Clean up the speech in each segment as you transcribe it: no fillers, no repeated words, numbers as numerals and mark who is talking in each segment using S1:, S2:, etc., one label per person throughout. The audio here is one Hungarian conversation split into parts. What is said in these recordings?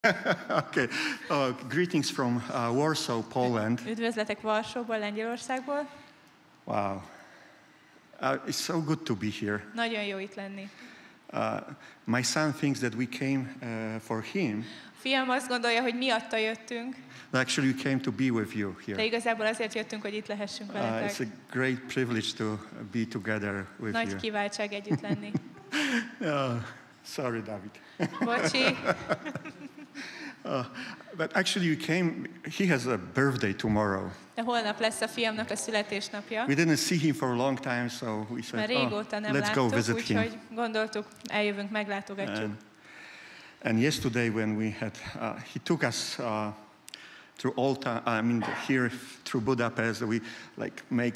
S1: Okay. Greetings from Warsaw, Poland.
S2: Üdvözletek Varsóból, Lengyelországból.
S1: Wow. It's so good to be here.
S2: Nagyon jó itt lenni.
S1: My son thinks that we came for him.
S2: Fiam azt gondolja, hogy miatta jöttünk.
S1: But actually, we came to be with you
S2: De
S1: here.
S2: igazából azért jöttünk, hogy itt lehessünk veletek.
S1: It's a great privilege to be together with
S2: Nagy
S1: you.
S2: kiváltság együtt lenni.
S1: Sorry, David.
S2: Bocsi.
S1: But actually, you came. He has a birthday tomorrow.
S2: De holnap lesz a fiamnak a születésnapja.
S1: We didn't see him for a long time, so we
S2: Már
S1: said,
S2: régóta nem
S1: let's go
S2: láttuk,
S1: visit him.
S2: úgyhogy gondoltuk, eljövünk, meglátogatjuk.
S1: And yesterday when we had, he took us through all time. I mean, here through Budapest, we like make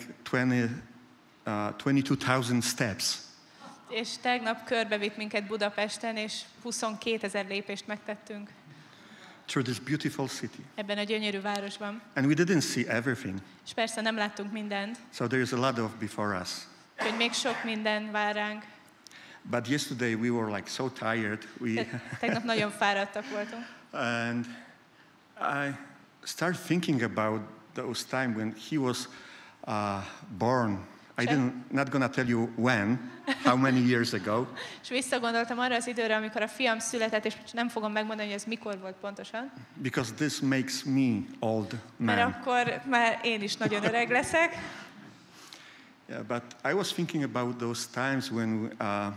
S1: 22,000 steps.
S2: És tegnap körbevitt minket Budapesten, és 22 000 lépést megtettünk
S1: Through this beautiful city.
S2: ebben a gyönyörű városban.
S1: And we didn't see everything.
S2: És persze nem láttunk mindent,
S1: So there is a lot of before us.
S2: hogy még sok minden vár ránk.
S1: But yesterday we were like so tired.
S2: Tegnap nagyon fáradtak voltunk.
S1: And I started thinking about those time when he was born. Not gonna tell you when, how many years ago.
S2: És visszagondoltam arra az időre, amikor a fiam született, és nem fogom megmondani, hogy ez mikor volt pontosan.
S1: Because this makes me old man.
S2: Mert akkor már én is nagyon öreg leszek.
S1: Yeah, but I was thinking about those times when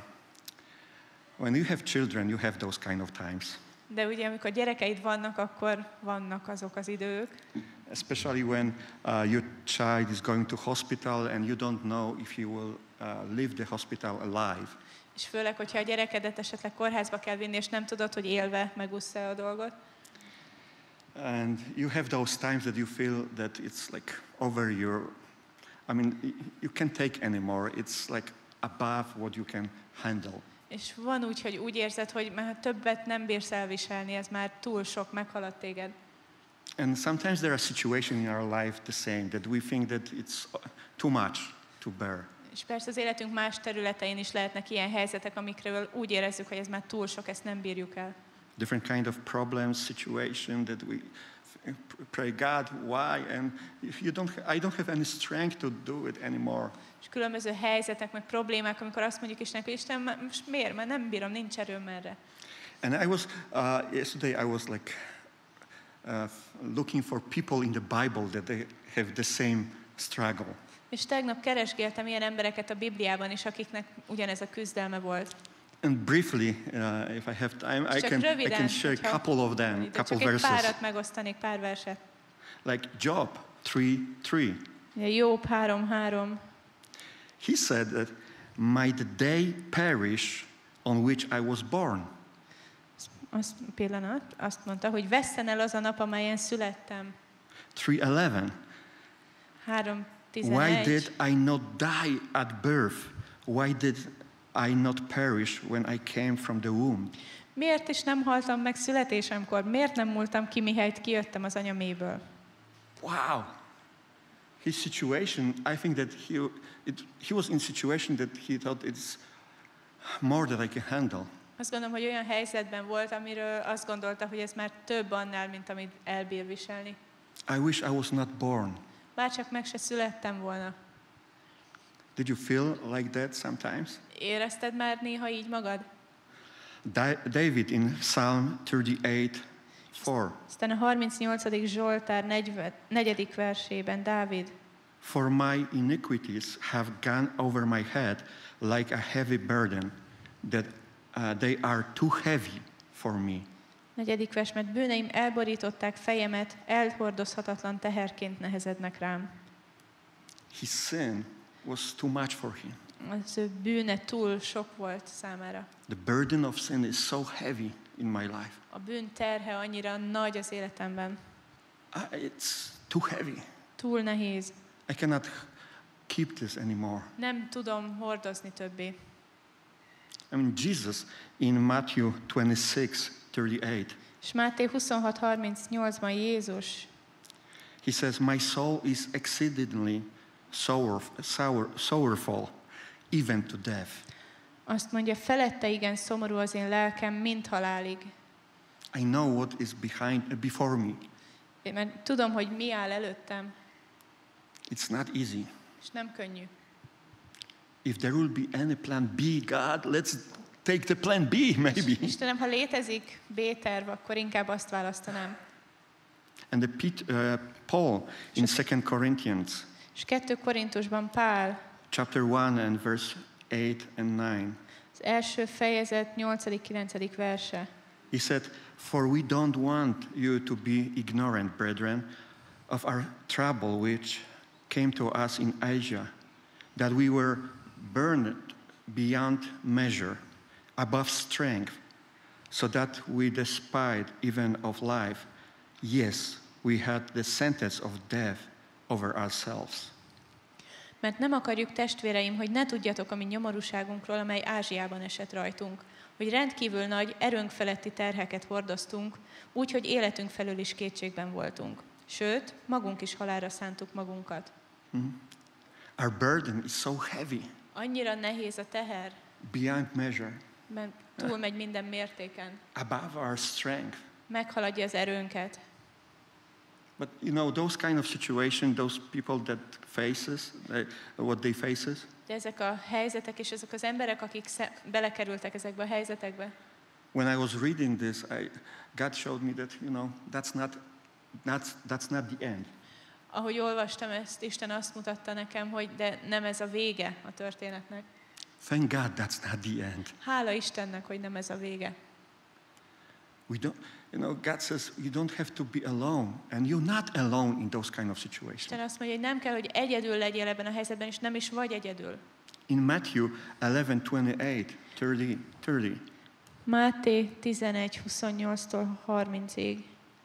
S1: you have children, you have those kind of times.
S2: De ugye, amikor gyerekeid vannak, akkor vannak azok az idők.
S1: Especially when your child is going to hospital and you don't know if you will leave the hospital alive.
S2: És főleg, hogyha a gyerekedet esetleg kórházba kell vinni, és nem tudod, hogy élve megúszsz-e a dolgot.
S1: And you have those times that you feel that it's like over your, I mean, you can't take anymore. It's like above what you can handle.
S2: És van úgy, hogy úgy érzed, hogy már többet nem bírsz elviselni, ez már túl sok, meghalad téged.
S1: And sometimes there are situations in our life the same, that we think that it's too much to bear.
S2: És persze az életünk más területein is lehetnek ilyen helyzetek, amikről úgy érezzük, hogy ez már túl sok, ezt nem bírjuk el.
S1: Different kind of problems, situation that we pray, God, why? And if I don't have any strength to do it anymore.
S2: És különböző helyzetek, meg problémák, amikor azt mondjuk Istennek, hogy Isten, most miért? Már nem bírom, nincs erőm erre.
S1: And I was, yesterday I was like looking for people in the Bible that they have the same struggle.
S2: És tegnap keresgéltem ilyen embereket a Bibliában is, akiknek ugyanez a küzdelme volt.
S1: And briefly, if I have time, I can share a couple of them, couple verses.
S2: Csak egy párat megosztanék, pár verset.
S1: Like Job 3:3.
S2: Jobb 3:3.
S1: He said that might the day perish on which I was born.
S2: Azt mondta, hogy vesszen el az a nap, amelyen születtem.
S1: 3:11.
S2: 3:11.
S1: Why did I not die at birth? Why did I not perish when I came from the womb?
S2: Miért is nem haltam meg születésemkor? Miért nem múltam ki, mihelyt kijöttem az anya mélyből?
S1: Wow. His situation, I think that he was in a situation that he thought it's more than I can handle.
S2: Azt gondolom, hogy olyan helyzetben volt, amiről azt gondolta, hogy ez már több annál, mint amit elbír viselni.
S1: I wish I was not born.
S2: Bárcsak meg se születtem volna.
S1: Did you feel like that sometimes?
S2: Érezted már néha így magad?
S1: David in Psalm 38:4.
S2: Aztán a 38. Zsoltár 4. versében Dávid.
S1: For my iniquities have gone over my head like a heavy burden, that they are too heavy for me.
S2: 4. vers, mert bűneim elborították fejemet, elhordozhatatlan teherként nehezednek rám.
S1: His sin was too much for him.
S2: Az ő bűne túl sok volt számára.
S1: The burden of sin is so heavy in my life.
S2: A bűn terhe annyira nagy az életemben.
S1: It's too heavy.
S2: Túl nehéz.
S1: I cannot keep this anymore.
S2: Nem tudom hordozni többé.
S1: I mean, Jesus in Matthew 26:38.
S2: És Máté 26:38-ban Jézus.
S1: He says, my soul is exceedingly sorrowful, even to death.
S2: Azt mondja, felette igen szomorú az én lelkem, mint halálig.
S1: I know what is before me.
S2: Mert tudom, hogy mi áll előttem,
S1: It's not easy.
S2: és nem könnyű.
S1: If there will be any plan B, God, let's take the plan B, maybe.
S2: Istenem, ha létezik B-terv, akkor inkább azt választanám.
S1: And Paul in 2 Corinthians,
S2: És 2 Korintusban Pál,
S1: chapter 1 and verse 8 and 9,
S2: az első fejezet 8.-9. verse.
S1: he said, "For we don't want you to be ignorant, brethren, of our trouble which came to us in Asia, that we were burned beyond measure, above strength, so that we despite even of life. Yes, we had the sentence of death over ourselves."
S2: Mert nem akarjuk, testvéreim, hogy ne tudjatok a mi nyomorúságunkról, amely Ázsiában esett rajtunk, hogy rendkívül nagy, erőnk feletti terheket hordoztunk, úgy, hogy életünk felől is kétségben voltunk. Sőt, magunk is halálra szántuk magunkat.
S1: Our burden is so heavy,
S2: Annyira nehéz a teher,
S1: beyond measure,
S2: mert túlmegy minden mértéken.
S1: above our strength.
S2: Meghaladja az erőnket.
S1: But you know, those kind of situations, those people that what they faces,
S2: De ezek a helyzetek és ezek az emberek, akik belekerültek ezekbe a helyzetekbe,
S1: when I was reading this, God showed me that, that's not the end.
S2: ahogy olvastam ezt, Isten azt mutatta nekem, hogy de nem ez a vége a történetnek.
S1: Thank God that's not the end.
S2: Hála Istennek, hogy nem ez a vége.
S1: God says you don't have to be alone, and you're not alone in those kind of situations.
S2: Isten azt mondja, hogy nem kell, hogy egyedül legyél ebben a helyzetben, és nem is vagy egyedül.
S1: In Matthew 11:28-30,
S2: Máté 11:28-tól 30-ig.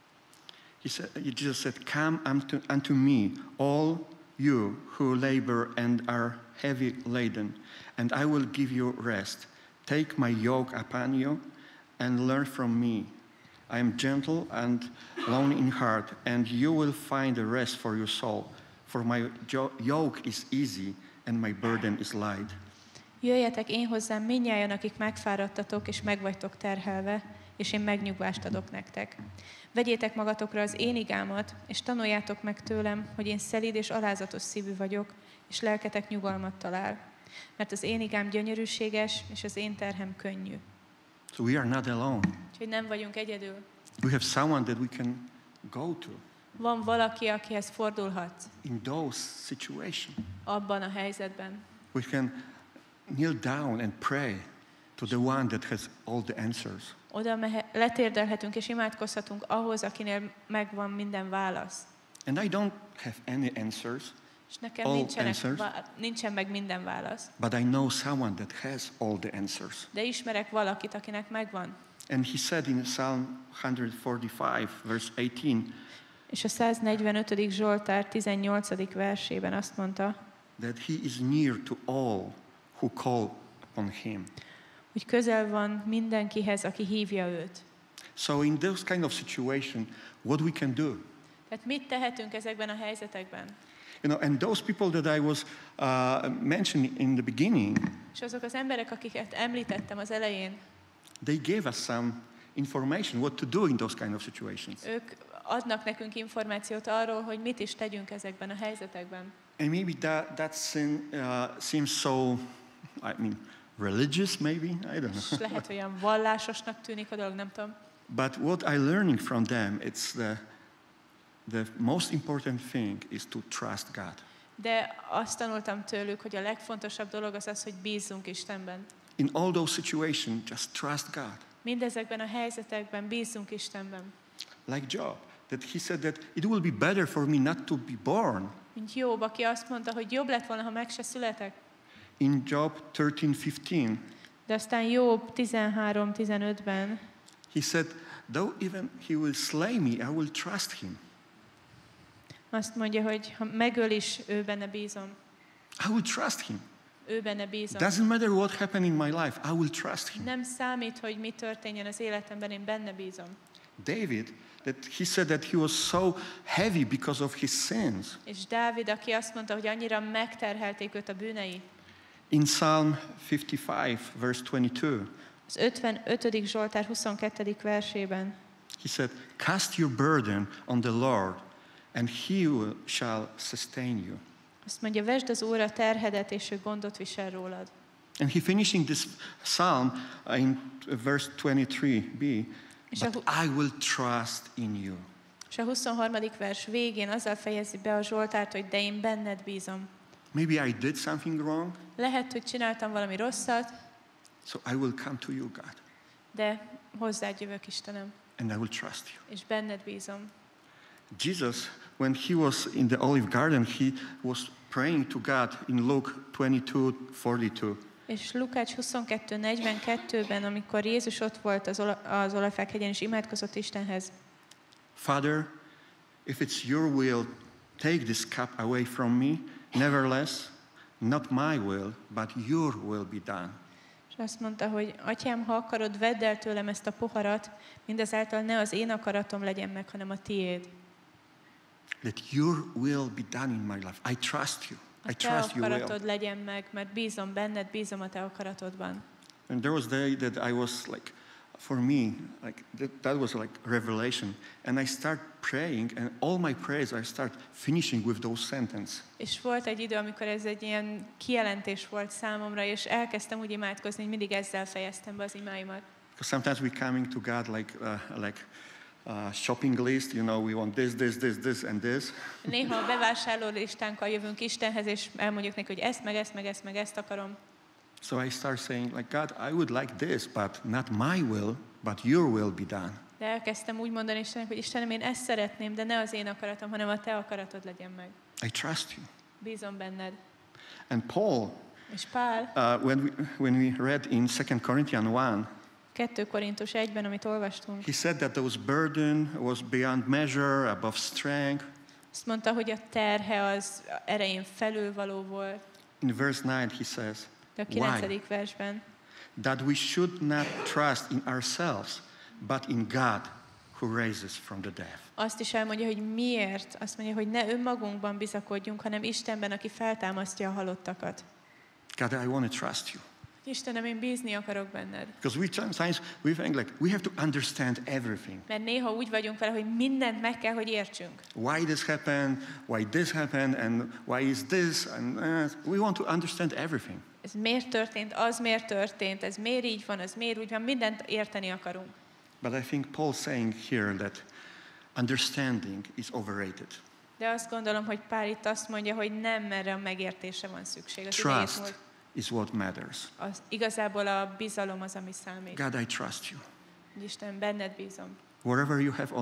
S1: Jesus said, "Come unto me, all you who labor and are heavy laden, and I will give you rest. Take my yoke upon you and learn from me. I am gentle and lowly in heart, and you will find a rest for your soul. For my yoke is easy and my burden is light."
S2: Jöjjetek én hozzám mindnyájan, akik megfáradtatok és megvagytok terhelve, és én megnyugvást adok nektek. Vegyétek magatokra az én igámat, és tanuljátok meg tőlem, hogy én szelíd és alázatos szívű vagyok, és lelketek nyugalmat talál. Mert az én igám gyönyörűséges, és az én terhem könnyű.
S1: So we are not alone.
S2: Úgyhogy nem vagyunk egyedül.
S1: We have someone that we can go to
S2: Van valaki, akihez fordulhatsz
S1: in those situations.
S2: abban a helyzetben.
S1: We can kneel down and pray to the one that has all the answers.
S2: Oda letérdelhetünk és imádkozhatunk ahhoz, akinél megvan minden válasz.
S1: And I don't have any answers,
S2: És nekem nincsen meg minden válasz.
S1: but I know someone that has all the answers.
S2: De ismerek valakit, akinek megvan.
S1: And he said in Psalm 145, verse 18,
S2: És a 145. Zsoltár 18. versében azt mondta,
S1: that he is near to all who call upon him.
S2: hogy közel van mindenkihez, aki hívja őt.
S1: So in those kind of situation, what we can do?
S2: Tehát mit tehetünk ezekben a helyzetekben?
S1: And those people that I was mentioning in the beginning,
S2: És azok az emberek, akiket említettem az elején,
S1: they gave us some information what to do in those kind of situations.
S2: ők adnak nekünk információt arról, hogy mit is tegyünk ezekben a helyzetekben.
S1: And maybe that seems so, religious maybe, I don't know.
S2: És lehet, hogy olyan vallásosnak tűnik a dolog, nem tudom.
S1: But what I learning from them, it's the most important thing is to trust God.
S2: De azt tanultam tőlük, hogy a legfontosabb dolog az az, hogy bízzunk Istenben.
S1: In all those situations, just trust God.
S2: Mindezekben a helyzetekben bízzunk Istenben.
S1: Like Job, that he said that it will be better for me not to be born.
S2: Mint Job, aki azt mondta, hogy jobb lett volna, ha meg se születek.
S1: In Job 13:15,
S2: De aztán Job 13:15-ben
S1: he said, though even he will slay me, I will trust him.
S2: azt mondja, hogy ha megöl is, ő benne bízom.
S1: I will trust him.
S2: Ő benne bízom.
S1: Doesn't matter what happened in my life, I will trust him.
S2: Nem számít, hogy mi történjen az életemben, én benne bízom.
S1: David, that he said that he was so heavy because of his sins.
S2: És Dávid, aki azt mondta, hogy annyira megterhelték őt a bűnei.
S1: In Psalm 55, verse 22,
S2: Az 55. Zsoltár 22. versében
S1: He said, cast your burden on the Lord, and he shall sustain you.
S2: Azt mondja, vesd az Úrra terhedet, és ő gondot visel rólad.
S1: And he finishing this psalm in verse 23b, but I will trust in you.
S2: És a 23. vers végén azzal fejezi be a Zsoltárt, hogy de én benned bízom.
S1: Maybe I did something wrong,
S2: Lehet, hogy csináltam valami rosszat,
S1: so I will come to you, God,
S2: de hozzád jövök, Istenem,
S1: and I will trust you.
S2: és benned bízom.
S1: Jesus, when he was in the olive garden, he was praying to God in Luke 22:42.
S2: És Lukács 22:42-ben, amikor Jézus ott volt az Olajfák hegyen, és imádkozott Istenhez.
S1: Father, if it's your will, take this cup away from me. Nevertheless, not my will, but your will be done.
S2: És azt mondta, hogy Atyám, ha akarod, vedd el tőlem ezt a poharat, mindazáltal ne az én akaratom legyen meg, hanem a tiéd.
S1: Let your will be done in my life. I trust you. I
S2: A te
S1: trust your will.
S2: akaratod legyen meg, mert bízom benned, bízom a te akaratodban.
S1: And there was a day that I was like, for me, like that was like revelation. And I start praying, and all my prayers I start finishing with those sentences.
S2: És volt egy idő, amikor ez egy ilyen kijelentés volt számomra, és elkezdtem úgy imádkozni, hogy mindig ezzel fejeztem be az imáimat.
S1: Because sometimes we coming to God like shopping list, you know, we want this, and this.
S2: Néha a bevásárló listánkkal jövünk Istenhez, és elmondjuk neki, hogy ezt, meg ezt akarom.
S1: So I start saying, like, God, I would like this, but not my will, but your will be done.
S2: De elkezdtem úgy mondani Istennek, hogy Istenem, én ezt szeretném, de ne az én akaratom, hanem a te akaratod legyen meg.
S1: I trust you.
S2: Bízom benned.
S1: And Paul,
S2: És Pál,
S1: when we read in 2 Corinthians 1,
S2: 2 Korintus 1-ben, amit olvastunk,
S1: he said that those burden was beyond measure, above strength.
S2: azt mondta, hogy a terhe az erején felülvaló volt.
S1: In verse 9 he says,
S2: De a 9. versben,
S1: that we should not trust in ourselves, but in God who raises from the dead.
S2: azt is elmondja, hogy miért. Azt mondja, hogy ne önmagunkban bizakodjunk, hanem Istenben, aki feltámasztja a halottakat.
S1: God, I want to trust you.
S2: Istenem, én bízni akarok benned.
S1: Because sometimes we think like we have to understand everything.
S2: Mert néha úgy vagyunk vele, hogy mindent meg kell, hogy értsünk.
S1: Why this happened, and why is this, and we want to understand everything.
S2: Ez miért történt, az miért történt, ez miért így van, az miért úgy van, mindent érteni akarunk.
S1: But I think Paul's saying here that understanding is overrated.
S2: De azt gondolom, hogy Pál itt azt mondja, hogy nem erre a megértésre van szükség. Az
S1: Trust is what matters.
S2: Igazából a bizalom az, ami számít.
S1: God, I trust you.
S2: Isten, benned bízom.
S1: Wherever you have,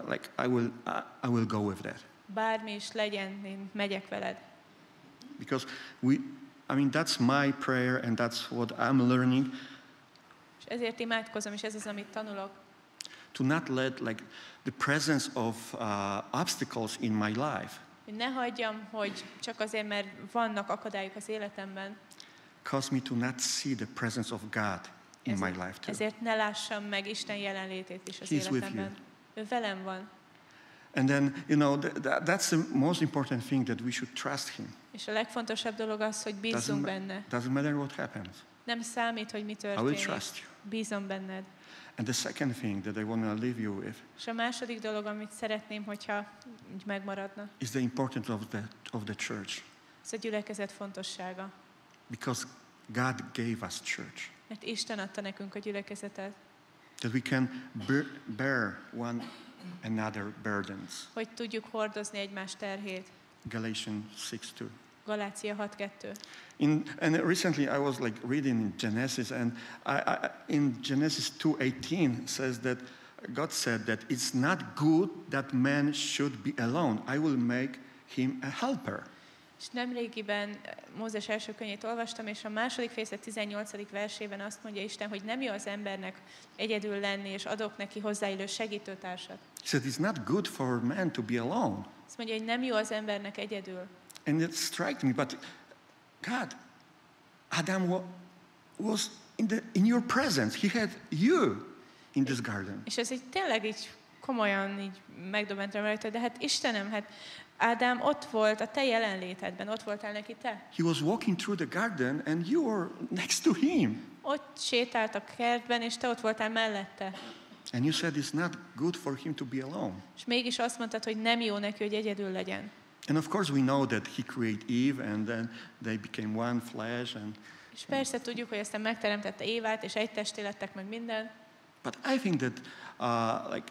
S1: I will go with that.
S2: Bármi is legyen, én megyek veled.
S1: Because that's my prayer, and that's what I'm learning.
S2: És ezért imádkozom, és ez az, amit tanulok.
S1: To not let the presence of obstacles in my life
S2: Hogy ne hagyjam, hogy csak azért, mert vannak akadályok az életemben,
S1: cause me to not see the presence of God in my life too.
S2: Ezért ne lássam meg Isten jelenlétét is az
S1: He's with
S2: életemben. Ő velem van.
S1: And then, that's the most important thing, that we should trust Him.
S2: És a legfontosabb dolog az, hogy bízzunk benne.
S1: Doesn't matter what happens.
S2: Nem számít, hogy mi
S1: I will
S2: történik.
S1: trust you.
S2: Bízom benned.
S1: And the second thing that I want to leave you with
S2: És a második dolog, amit szeretném, hogyha így megmaradna,
S1: is the importance of the church.
S2: ez a gyülekezet fontossága.
S1: Because God gave us church.
S2: Mert Isten adta nekünk a gyülekezetet.
S1: That we can bear one another burdens.
S2: Hogy tudjuk hordozni egymás terhét.
S1: Galatians 6:2.
S2: Galácia 6:2.
S1: And recently I was reading in Genesis, and in Genesis 2:18 says that God said that it's not good that man should be alone. I will make him a helper.
S2: És nemrégiben Mózes első könyvét olvastam, és a második fejezet 18. versében azt mondja Isten, hogy nem jó az embernek egyedül lenni, és adok neki hozzáillő segítőtársat.
S1: He said it's not good for man to be alone.
S2: Azt mondja, hogy nem jó az embernek egyedül.
S1: And it struck me, but God, Adam was in your presence. He had you in this garden.
S2: És ez így tényleg így komolyan így megdöbbentem rajta, de hát Istenem, hát Ádám ott volt a te jelenlétedben, ott voltál neki te.
S1: He was walking through the garden and you were next to him.
S2: Ott sétált a kertben, és te ott voltál mellette.
S1: And you said it's not good for him to be alone.
S2: És mégis azt mondtad, hogy nem jó neki, hogy egyedül legyen.
S1: And of course we know that he created Eve and then they became one flesh and
S2: És persze tudjuk, hogy aztán megteremtette Évát, és egy testé lettek meg minden.
S1: but I think that like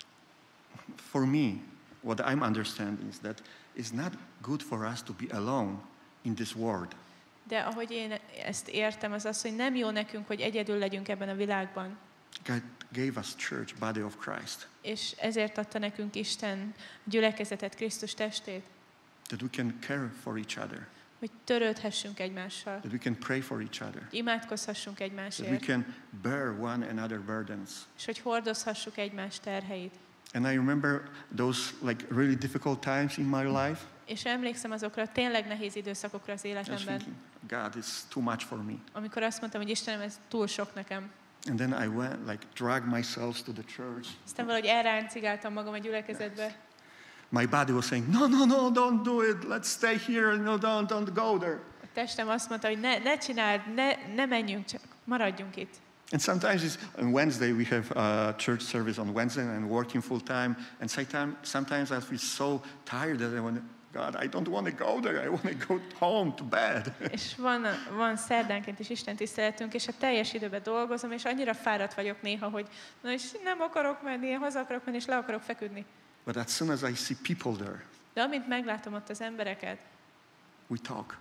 S1: for me what I'm understanding is that it's not good for us to be alone in this world.
S2: De ahogy én ezt értem, az az, hogy nem jó nekünk, hogy egyedül legyünk ebben a világban.
S1: God gave us church, body of Christ,
S2: És ezért adta nekünk Isten gyülekezetet, Krisztus testét,
S1: that we can care for each other,
S2: hogy törődhessünk egymással,
S1: that we can pray for each other,
S2: imádkozhassunk
S1: that we
S2: egymásért,
S1: can bear one another burdens.
S2: és hogy hordozhassuk egymás terheit.
S1: And I remember those like really difficult times in my life.
S2: És emlékszem azokra a tényleg nehéz időszakokra az
S1: I was
S2: életemben,
S1: thinking, God, it's too much for me.
S2: amikor azt mondtam, hogy Istenem, ez túl sok nekem.
S1: And then I went, like, dragged myself to the church.
S2: Aztán valahogy elráncigáltam magam a gyülekezetbe.
S1: My body was saying, no, no, no, don't do it. Let's stay here. No, don't go there.
S2: A testem azt mondta, hogy ne csináld, ne menjünk, csak maradjunk itt.
S1: And sometimes it's on Wednesday, we have a church service on Wednesday and working full time. And sometimes I feel so tired that I want, God, I don't want to go there. I want to go home to bed.
S2: És van szerdánként is Isten tiszteletünk, és a teljes időben dolgozom, és annyira fáradt vagyok néha, hogy na és nem akarok menni, én haza akarok menni, és le akarok feküdni.
S1: But as soon as I see people there,
S2: De amint meglátom ott az embereket,
S1: we talk.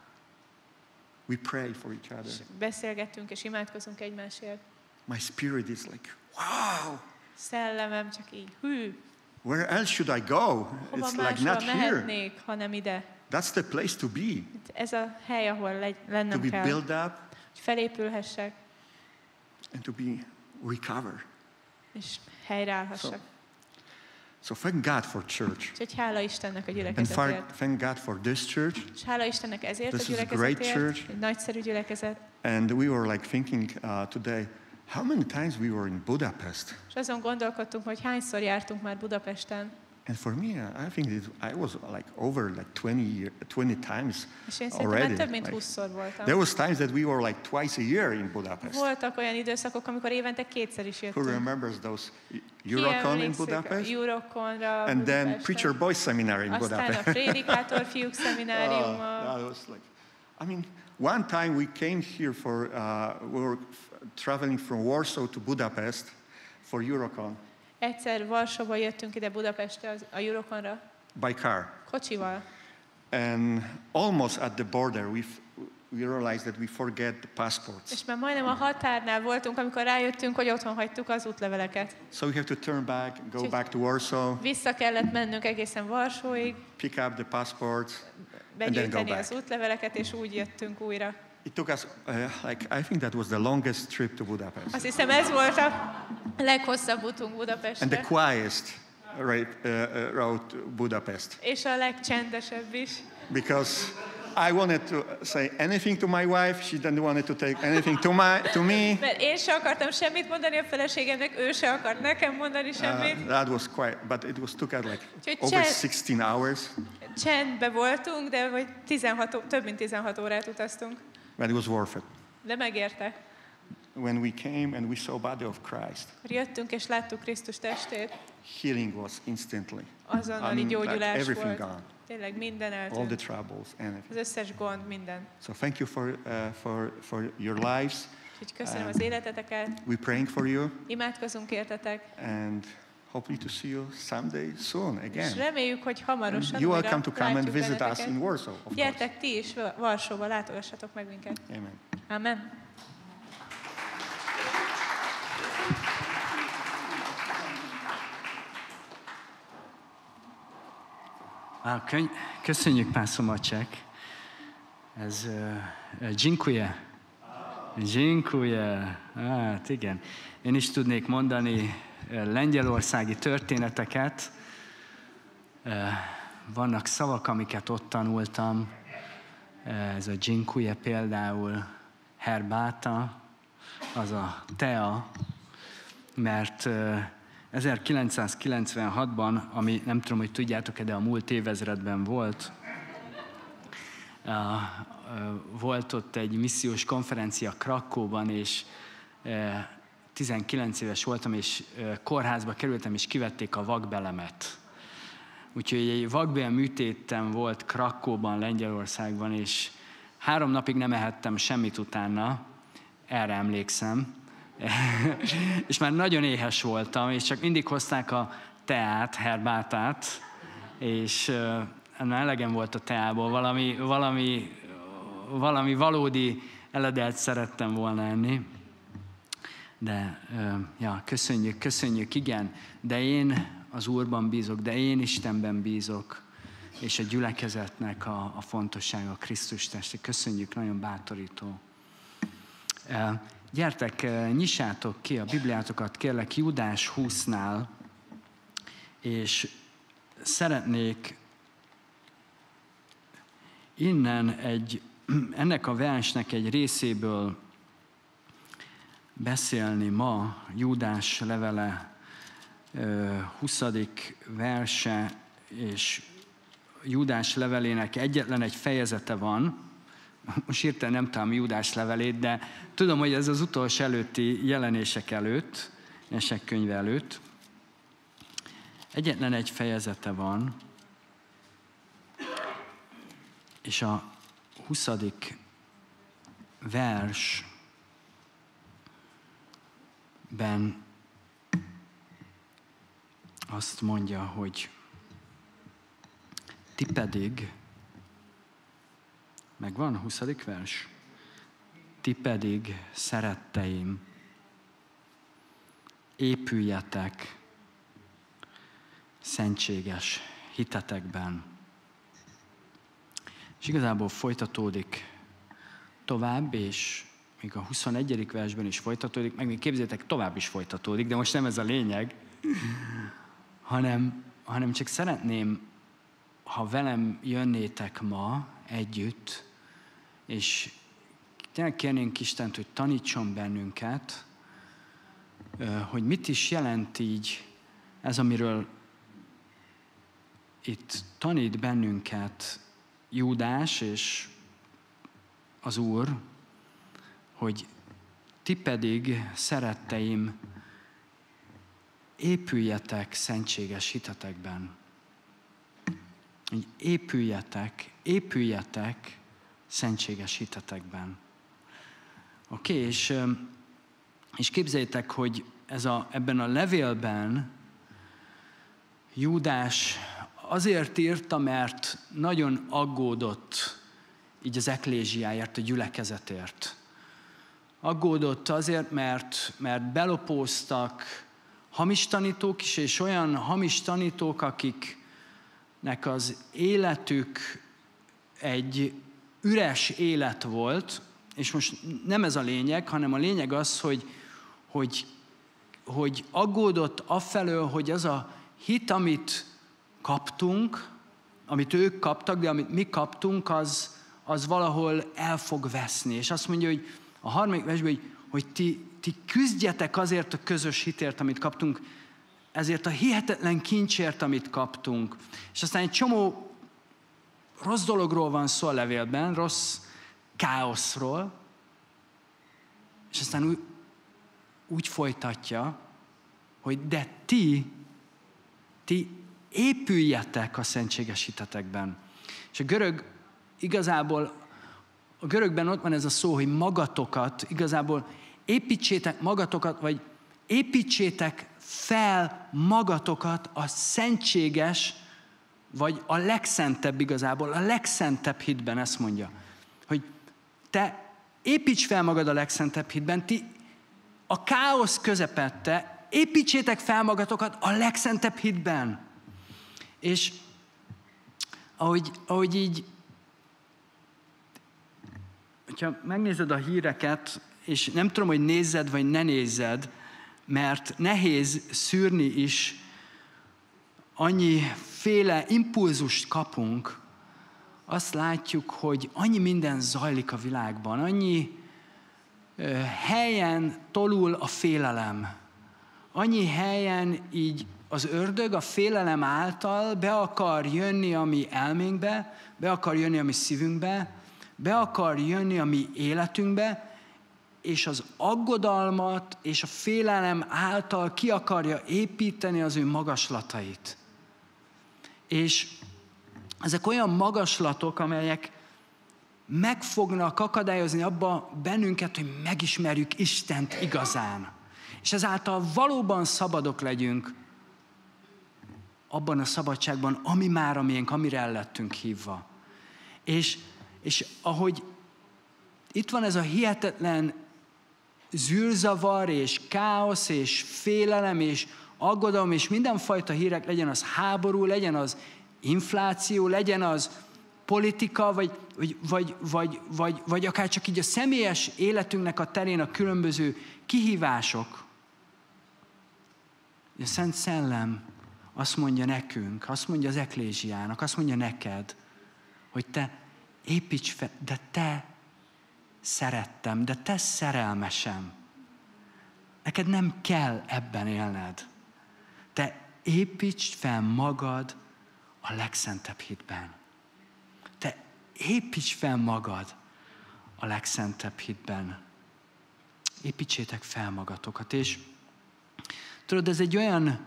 S1: We pray for each other.
S2: és beszélgettünk, és imádkozunk egymásért.
S1: My spirit is like, wow,
S2: Szellemem csak így, hű,
S1: where else should I go?
S2: hova
S1: It's like
S2: máshol
S1: not here.
S2: mehetnék, hanem ide.
S1: That's the place to be,
S2: Ez a hely, ahol
S1: to
S2: lennem
S1: be
S2: kell,
S1: built up
S2: hogy felépülhessek,
S1: and to be recovered.
S2: és helyreállhassak.
S1: So thank God for church.
S2: Úgyhogy hála Istennek a
S1: And
S2: gyülekezetért.
S1: thank God for this church.
S2: És hála Istennek ezért a
S1: This is a great
S2: gyülekezetért,
S1: church.
S2: egy nagyszerű gyülekezet.
S1: And we were like thinking today, how many times we were in Budapest?
S2: És azon gondolkodtunk, hogy hányszor jártunk már Budapesten.
S1: And for me, I think I was like over like 20 times
S2: És én szerintem
S1: already.
S2: már több mint
S1: Like,
S2: 20-szor voltam.
S1: there was times that we were like twice a year in Budapest.
S2: Voltak olyan időszakok, amikor évente kétszer is
S1: Who
S2: jöttünk.
S1: remembers those
S2: Ki
S1: Eurocon in
S2: emlékszik a
S1: Budapest?
S2: Euroconra,
S1: And then
S2: Budapesten.
S1: Preacher Boys Seminar in
S2: Aztán a
S1: Budapest.
S2: Prédikátor fiúk szemináriuma.
S1: That was like, I mean, one time we came here for, we were traveling from Warsaw to Budapest for Eurocon
S2: Egyszer Varsóba jöttünk ide Budapestre a Euroconra,
S1: by car.
S2: kocsival.
S1: And almost at the border, we realized that we forget the passports.
S2: És már majdnem a határnál voltunk, amikor rájöttünk, hogy otthon hagytuk az útleveleket.
S1: So we have to turn back, go back to Warsaw,
S2: Vissza kellett mennünk egészen Varsóig,
S1: pick up the passports,
S2: begyűjteni
S1: back.
S2: az útleveleket, és úgy jöttünk újra.
S1: It took us, like, I think that was the longest trip to Budapest.
S2: Azt hiszem, ez volt a leghosszabb utunk
S1: And the
S2: Budapestre,
S1: quietest road to Budapest.
S2: és a legcsendesebb is.
S1: Because I wanted to say anything to my wife, she didn't want to take anything to me.
S2: Mert én se akartam semmit mondani a feleségemnek, ő se akart nekem mondani semmit.
S1: That was quite, but it took us like
S2: Úgyhogy
S1: over 16 hours,
S2: Csendbe voltunk, de vagy több mint 16 órát utaztunk.
S1: but it was worth it.
S2: De megérte.
S1: When we came and we saw body of Christ,
S2: Jöttünk és láttuk Krisztus testét,
S1: healing was instantly.
S2: azonnali
S1: like
S2: gyógyulás
S1: everything
S2: volt.
S1: gone,
S2: Tényleg minden
S1: all the
S2: eltűnt.
S1: troubles, anything.
S2: Az összes gond, minden.
S1: So thank you for your lives.
S2: Úgyhogy köszönöm az életeteket,
S1: We're praying for you,
S2: imádkozunk értetek,
S1: and hopefully to see you someday soon
S2: és
S1: again.
S2: reméljük, hogy hamarosan
S1: You're
S2: újra
S1: welcome to come and
S2: látjuk
S1: visit us
S2: benneteket.
S1: in Warsaw, of course.
S2: Gyertek ti is Varsóba, látogassatok meg minket.
S1: Amen.
S2: Amen.
S3: Köszönjük, Pásztor Macsek. Ez dziękuję. Dziękuję. Hát igen. Én is tudnék mondani lengyelországi történeteket. Vannak szavak, amiket ott tanultam. Ez a dziękuję például, herbáta, az a tea, mert 1996-ban, ami nem tudom, hogy tudjátok-e, de a múlt évezredben volt, volt ott egy missziós konferencia Krakóban, és 19 éves voltam, és kórházba kerültem, és kivették a vakbelemet. Úgyhogy egy vakbél műtétem volt Krakóban, Lengyelországban, és 3 napig nem ehettem semmit utána, erre emlékszem. És már nagyon éhes voltam, és csak mindig hozták a teát, herbátát, és már elegem volt a teából, valami valódi eledelt szerettem volna enni. De köszönjük, igen, de én az Úrban bízok, de én Istenben bízok, és a gyülekezetnek a fontossága, a Krisztus teste. Köszönjük, nagyon bátorító. Gyertek, nyissátok ki a Bibliátokat, kérlek, Júdás 20-nál, és szeretnék innen ennek a versnek egy részéből beszélni ma, Júdás levele 20. verse, és Júdás levelének egyetlen egy fejezete van. Most hirtelen nem tudom Júdás levelét, de tudom, hogy ez az utolsó előtti jelenések előtt, Esek könyve előtt. Egyetlen egy fejezete van, és a 20. versben azt mondja, hogy ti pedig, megvan a 20. vers? Ti pedig, szeretteim, épüljetek szentséges hitetekben. És igazából folytatódik tovább, és még a 21. versben is folytatódik, meg még képzeljétek, tovább is folytatódik, de most nem ez a lényeg, hanem csak szeretném, ha velem jönnétek ma együtt, és tényleg kérnénk Istent, hogy tanítson bennünket, hogy mit is jelent így ez, amiről itt tanít bennünket Júdás és az Úr, hogy ti pedig, szeretteim, épüljetek szentséges hitetekben. Hogy épüljetek szentséges hitetekben. Oké, és képzeljétek, hogy ebben a levélben Júdás azért írta, mert nagyon aggódott így az eklézsiáért, a gyülekezetért. Aggódott azért, mert belopóztak hamis tanítók is, és olyan hamis tanítók, akiknek az életük egy üres élet volt, és most nem ez a lényeg, hanem a lényeg az, hogy aggódott afelől, hogy az a hit, amit kaptunk, amit ők kaptak, de amit mi kaptunk, az valahol el fog veszni. És azt mondja, hogy a 3. versben, hogy ti küzdjetek azért a közös hitért, amit kaptunk, ezért a hihetetlen kincsért, amit kaptunk. És aztán egy csomó rossz dologról van szó a levélben, rossz káoszról, és aztán úgy folytatja, hogy de ti épüljetek a szentséges hitetekben. És a görögben ott van ez a szó, hogy magatokat, igazából építsétek magatokat, vagy építsétek fel magatokat a szentséges, vagy a legszentebb igazából, a legszentebb hitben, ezt mondja. Hogy te építs fel magad a legszentebb hitben, ti a káosz közepette építsétek fel magatokat a legszentebb hitben. És ahogy így, hogyha megnézed a híreket, és nem tudom, hogy nézzed vagy ne nézzed, mert nehéz szűrni is, annyiféle impulzust kapunk, azt látjuk, hogy annyi minden zajlik a világban, annyi helyen tolul a félelem, annyi helyen így az ördög a félelem által be akar jönni a mi elménkbe, be akar jönni a mi szívünkbe, be akar jönni a mi életünkbe, és az aggodalmat és a félelem által ki akarja építeni az ő magaslatait. És ezek olyan magaslatok, amelyek meg fognak akadályozni abba bennünket, hogy megismerjük Istent igazán. És ezáltal valóban szabadok legyünk abban a szabadságban, ami már a miénk, amire el lettünk hívva. És ahogy itt van ez a hihetetlen zűrzavar, és káosz, és félelem, és aggodalom, és mindenfajta hírek, legyen az háború, legyen az infláció, legyen az politika, vagy akár csak így a személyes életünknek a terén a különböző kihívások. A Szent Szellem azt mondja nekünk, azt mondja az eklézsiának, azt mondja neked, hogy te építs fel, de te szerettem, de te szerelmesem. Neked nem kell ebben élned. Te építsd fel magad a legszentebb hitben. Te építs fel magad a legszentebb hitben. Építsétek fel magatokat. És tudod, ez egy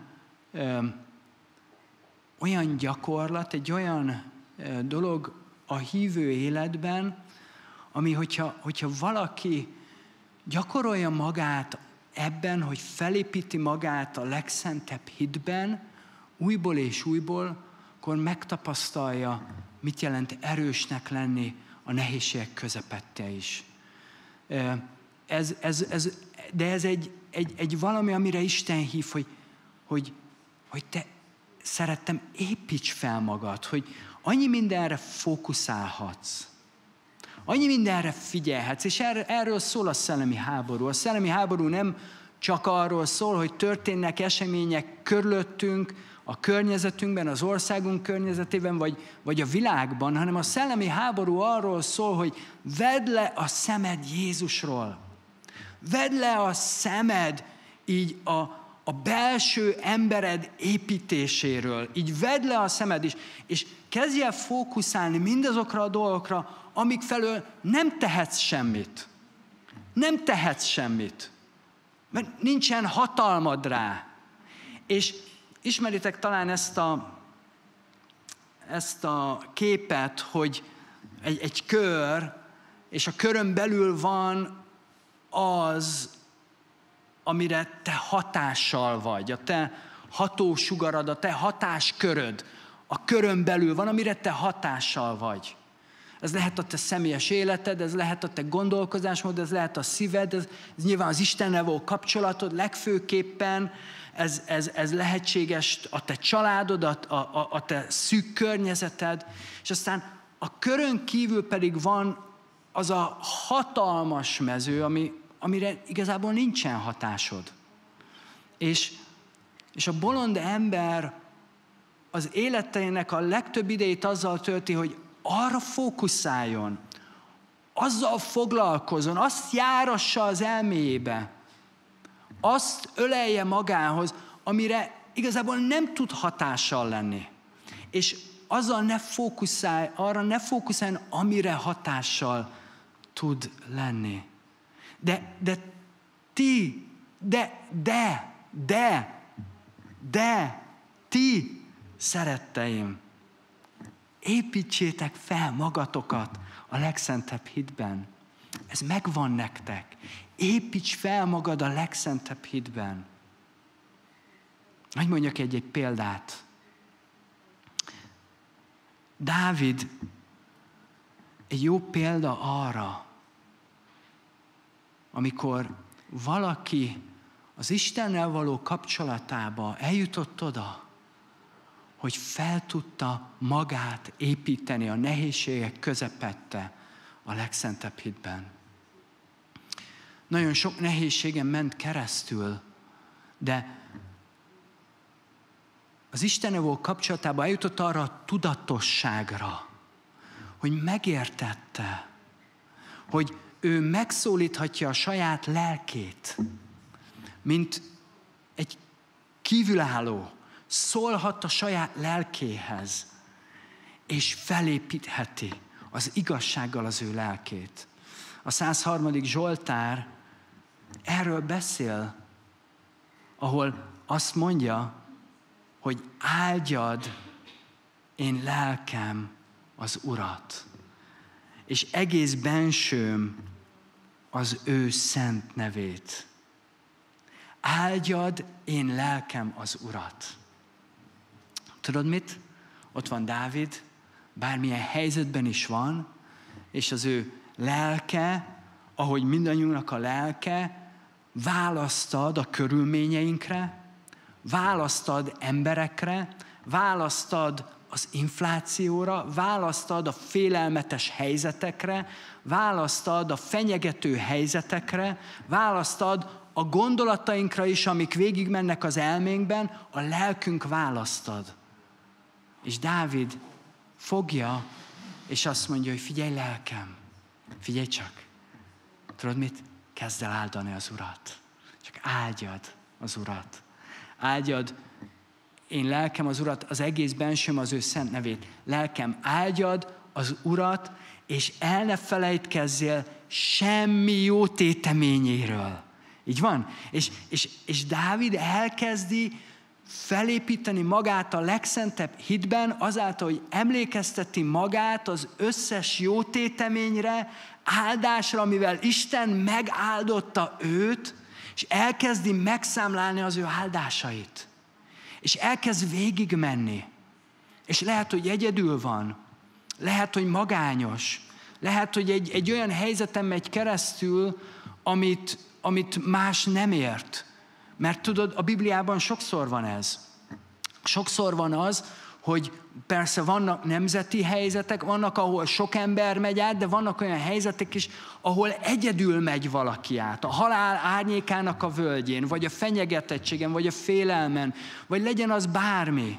S3: olyan gyakorlat, egy olyan dolog a hívő életben, ami, hogyha valaki gyakorolja magát ebben, hogy felépíti magát a legszentebb hitben, újból és újból, akkor megtapasztalja, mit jelent erősnek lenni a nehézségek közepette is. De ez egy valami, amire Isten hív, hogy te szerettem, építs fel magad, hogy annyi mindenre fókuszálhatsz, annyi mindenre figyelhetsz, és erről szól a szellemi háború. A szellemi háború nem csak arról szól, hogy történnek események körülöttünk, a környezetünkben, az országunk környezetében, vagy a világban, hanem a szellemi háború arról szól, hogy vedd le a szemed Jézusról. Vedd le a szemed így a belső embered építéséről. Így vedd le a szemed is, és kezdj el fókuszálni mindazokra a dolgokra, amik felől nem tehetsz semmit. Nem tehetsz semmit. Mert nincsen hatalmad rá. És ismeritek talán ezt a képet, hogy egy kör, és a körön belül van az, amire te hatással vagy, a te hatósugarad, a te hatásköröd, a körön belül van, amire te hatással vagy. Ez lehet a te személyes életed, ez lehet a te gondolkozásmód, ez lehet a szíved, ez nyilván az Istennel való kapcsolatod legfőképpen, ez lehetséges a te családod, a te szűk környezeted, és aztán a körön kívül pedig van az a hatalmas mező, amire igazából nincsen hatásod. És a bolond ember az életének a legtöbb idejét azzal tölti, hogy arra fókuszáljon, azzal foglalkozzon, azt járassa az elméjébe, azt ölelje magához, amire igazából nem tud hatással lenni. És azzal arra ne fókuszáljon, amire hatással tud lenni. De ti szeretteim, építsétek fel magatokat a legszentebb hitben. Ez megvan nektek. Építs fel magad a legszentebb hitben. Hogy mondjak egy példát. Dávid egy jó példa arra, amikor valaki az Istennel való kapcsolatába eljutott oda, hogy fel tudta magát építeni a nehézségek közepette a legszentebb hitben. Nagyon sok nehézségen ment keresztül, de az Istennel való kapcsolatába eljutott arra a tudatosságra, hogy megértette, hogy ő megszólíthatja a saját lelkét, mint egy kívülálló, szólhat a saját lelkéhez, és felépítheti az igazsággal az ő lelkét. A 103. Zsoltár erről beszél, ahol azt mondja, hogy áldjad én lelkem az Urat, és egész bensőm az ő szent nevét. Áldjad én lelkem az Urat. Tudod mit? Ott van Dávid, bármilyen helyzetben is van, és az ő lelke, ahogy mindannyiunknak a lelke, választ ad a körülményeinkre, választ ad emberekre, választ ad az inflációra, választ ad a félelmetes helyzetekre, választ ad a fenyegető helyzetekre, választ ad a gondolatainkra is, amik végigmennek az elménkben, a lelkünk választ ad. És Dávid fogja, és azt mondja, hogy figyelj lelkem, figyelj csak. Tudod mit? Kezd el áldani az Urat. Csak áldjad az Urat. Áldjad én lelkem az Urat, az egész bensőm az ő szent nevét. Lelkem, áldjad az Urat, és el ne felejtkezzél semmi jó téteményéről. Így van? És Dávid elkezdi felépíteni magát a legszentebb hitben, azáltal, hogy emlékezteti magát az összes jó téteményre, áldásra, amivel Isten megáldotta őt, és elkezdi megszámlálni az ő áldásait. És elkezd végigmenni. És lehet, hogy egyedül van. Lehet, hogy magányos. Lehet, hogy egy olyan helyzeten megy keresztül, amit más nem ért. Mert tudod, a Bibliában sokszor van ez. Sokszor van az, hogy persze vannak nemzeti helyzetek, vannak, ahol sok ember megy át, de vannak olyan helyzetek is, ahol egyedül megy valaki át. A halál árnyékának a völgyén, vagy a fenyegetettségen, vagy a félelmen, vagy legyen az bármi.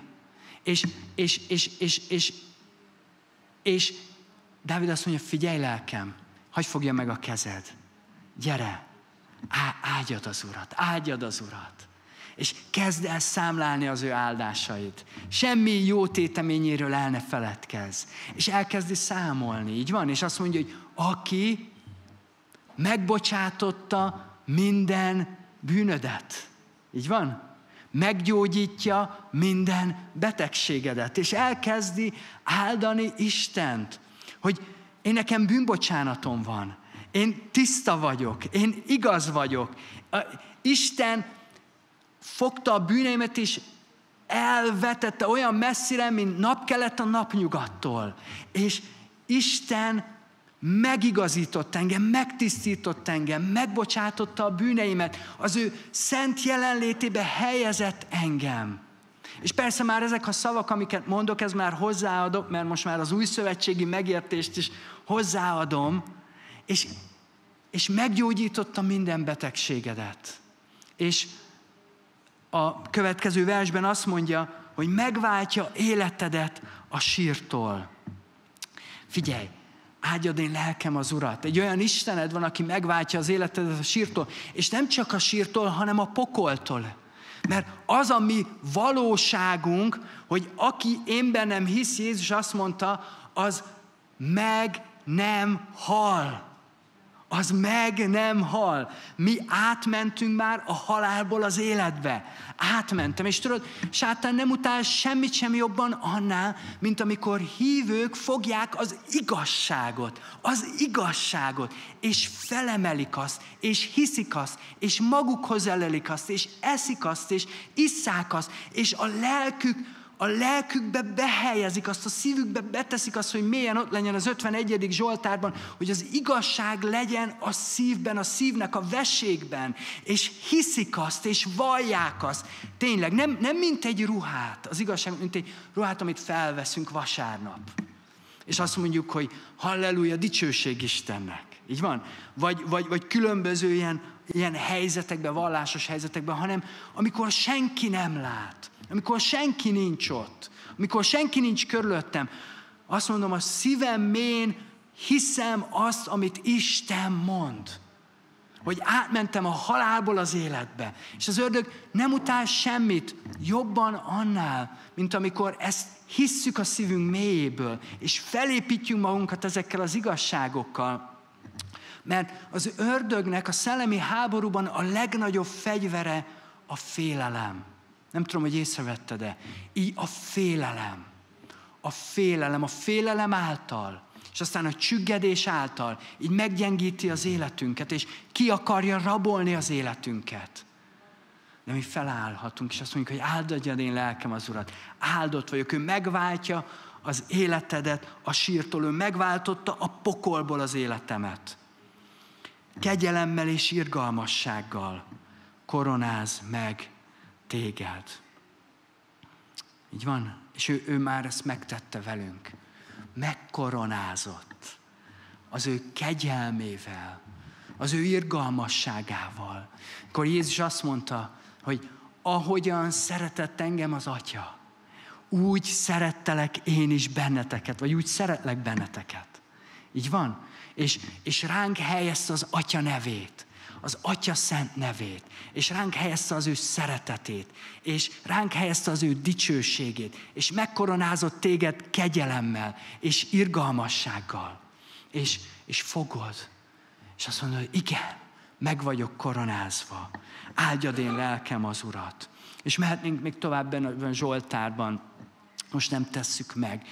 S3: És Dávid azt mondja, figyelj lelkem, hadd fogja meg a kezed. Gyere, áldjad az Urat, áldjad az Urat. És kezd el számlálni az ő áldásait. Semmi jó téteményéről el ne feledkezz. És elkezdi számolni, így van? És azt mondja, hogy aki megbocsátotta minden bűnödet. Így van? Meggyógyítja minden betegségedet. És elkezdi áldani Istent, hogy én nekem bűnbocsánatom van. Én tiszta vagyok, én igaz vagyok. Isten fogta a bűneimet és elvetette olyan messzire, mint napkelet a napnyugattól. És Isten megigazított engem, megtisztított engem, megbocsátotta a bűneimet, az ő szent jelenlétébe helyezett engem. És persze már ezek a szavak, amiket mondok, ez már hozzáadok, mert most már az új szövetségi megértést is hozzáadom, és meggyógyította minden betegségedet. És a következő versben azt mondja, hogy megváltja életedet a sírtól. Figyelj, áldjad én lelkem az Urat. Egy olyan Istened van, aki megváltja az életedet a sírtól, és nem csak a sírtól, hanem a pokoltól. Mert az a mi valóságunk, hogy aki én bennem hisz, Jézus azt mondta, az meg nem hal. Az meg nem hal. Mi átmentünk már a halálból az életbe. Átmentem. És tudod, sátán nem utál semmit sem jobban annál, mint amikor hívők fogják az igazságot, és felemelik azt, és hiszik azt, és magukhoz elelik azt, és eszik azt, és isszák azt, és a lelkükbe behelyezik azt, a szívükbe beteszik azt, hogy mélyen ott legyen az 51. Zsoltárban, hogy az igazság legyen a szívben, a szívnek a veségben, és hiszik azt, és vallják azt. Tényleg, nem mint egy ruhát, az igazság, mint egy ruhát, amit felveszünk vasárnap. És azt mondjuk, hogy halleluja, dicsőség Istennek. Így van? Vagy különböző ilyen helyzetekben, vallásos helyzetekben, hanem amikor senki nem lát. Amikor senki nincs ott, amikor senki nincs körülöttem, azt mondom, a szívem mélyén hiszem azt, amit Isten mond. Hogy átmentem a halálból az életbe. És az ördög nem utál semmit jobban annál, mint amikor ezt hisszük a szívünk mélyéből, és felépítjük magunkat ezekkel az igazságokkal. Mert az ördögnek a szellemi háborúban a legnagyobb fegyvere a félelem. Nem tudom, hogy észrevetted-e. Így a félelem. A félelem által, és aztán a csüggedés által így meggyengíti az életünket, és ki akarja rabolni az életünket. De mi felállhatunk, és azt mondjuk, hogy áld adjad én lelkem az Urat. Áldott vagyok, ő megváltja az életedet a sírtól, ő megváltotta a pokolból az életemet. Kegyelemmel és irgalmassággal koronáz meg téged. Így van? És ő már ezt megtette velünk. Megkoronázott az ő kegyelmével, az ő irgalmasságával. Akkor Jézus azt mondta, hogy ahogyan szeretett engem az Atya, úgy szerettelek én is benneteket, vagy úgy szeretlek benneteket. Így van? És ránk helyezte az Atya nevét, az Atya szent nevét, és ránk helyezte az ő szeretetét, és ránk helyezte az ő dicsőségét, és megkoronázott téged kegyelemmel, és irgalmassággal. És fogod, és azt mondod, hogy igen, meg vagyok koronázva. Áldjad én lelkem az Urat. És mehetnénk még tovább ebben a Zsoltárban, most nem tesszük meg,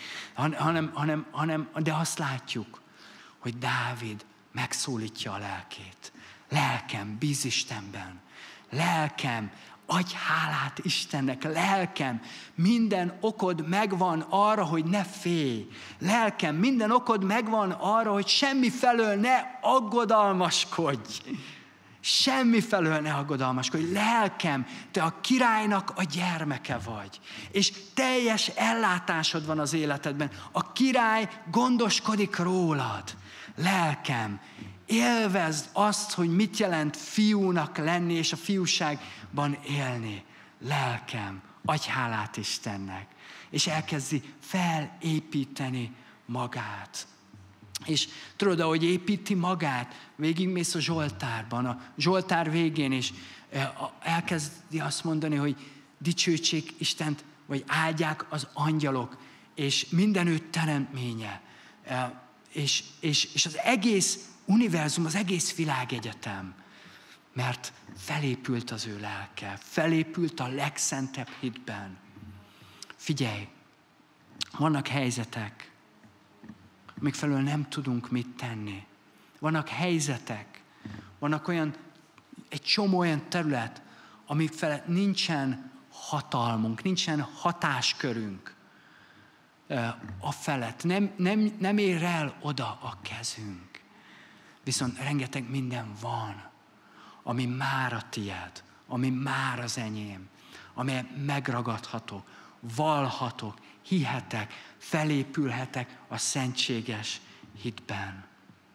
S3: de azt látjuk, hogy Dávid megszólítja a lelkét. Lelkem, bízz Istenben. Lelkem, adj hálát Istennek. Lelkem, minden okod megvan arra, hogy ne félj. Lelkem, minden okod megvan arra, hogy semmifelől ne aggodalmaskodj. Semmifelől ne aggodalmaskodj. Lelkem, te a királynak a gyermeke vagy. És teljes ellátásod van az életedben. A király gondoskodik rólad. Lelkem, élvezd azt, hogy mit jelent fiúnak lenni, és a fiúságban élni. Lelkem, adj hálát Istennek. És elkezdi felépíteni magát. És tudod, ahogy építi magát, végigmész a Zsoltárban, a Zsoltár végén, és elkezdi azt mondani, hogy dicsőítsék Istent, vagy áldják az angyalok, és minden ő teremtménye. És az egész univerzum, az egész világegyetem, mert felépült az ő lelke, felépült a legszentebb hitben. Figyelj, vannak helyzetek, amik felől nem tudunk mit tenni. Vannak helyzetek, vannak egy csomó olyan terület, amik felett nincsen hatalmunk, nincsen hatáskörünk a felett. Nem ér el oda a kezünk. Viszont rengeteg minden van, ami már a tied, ami már az enyém, amely megragadhatok, valhatok, hihetek, felépülhetek a szentséges hitben.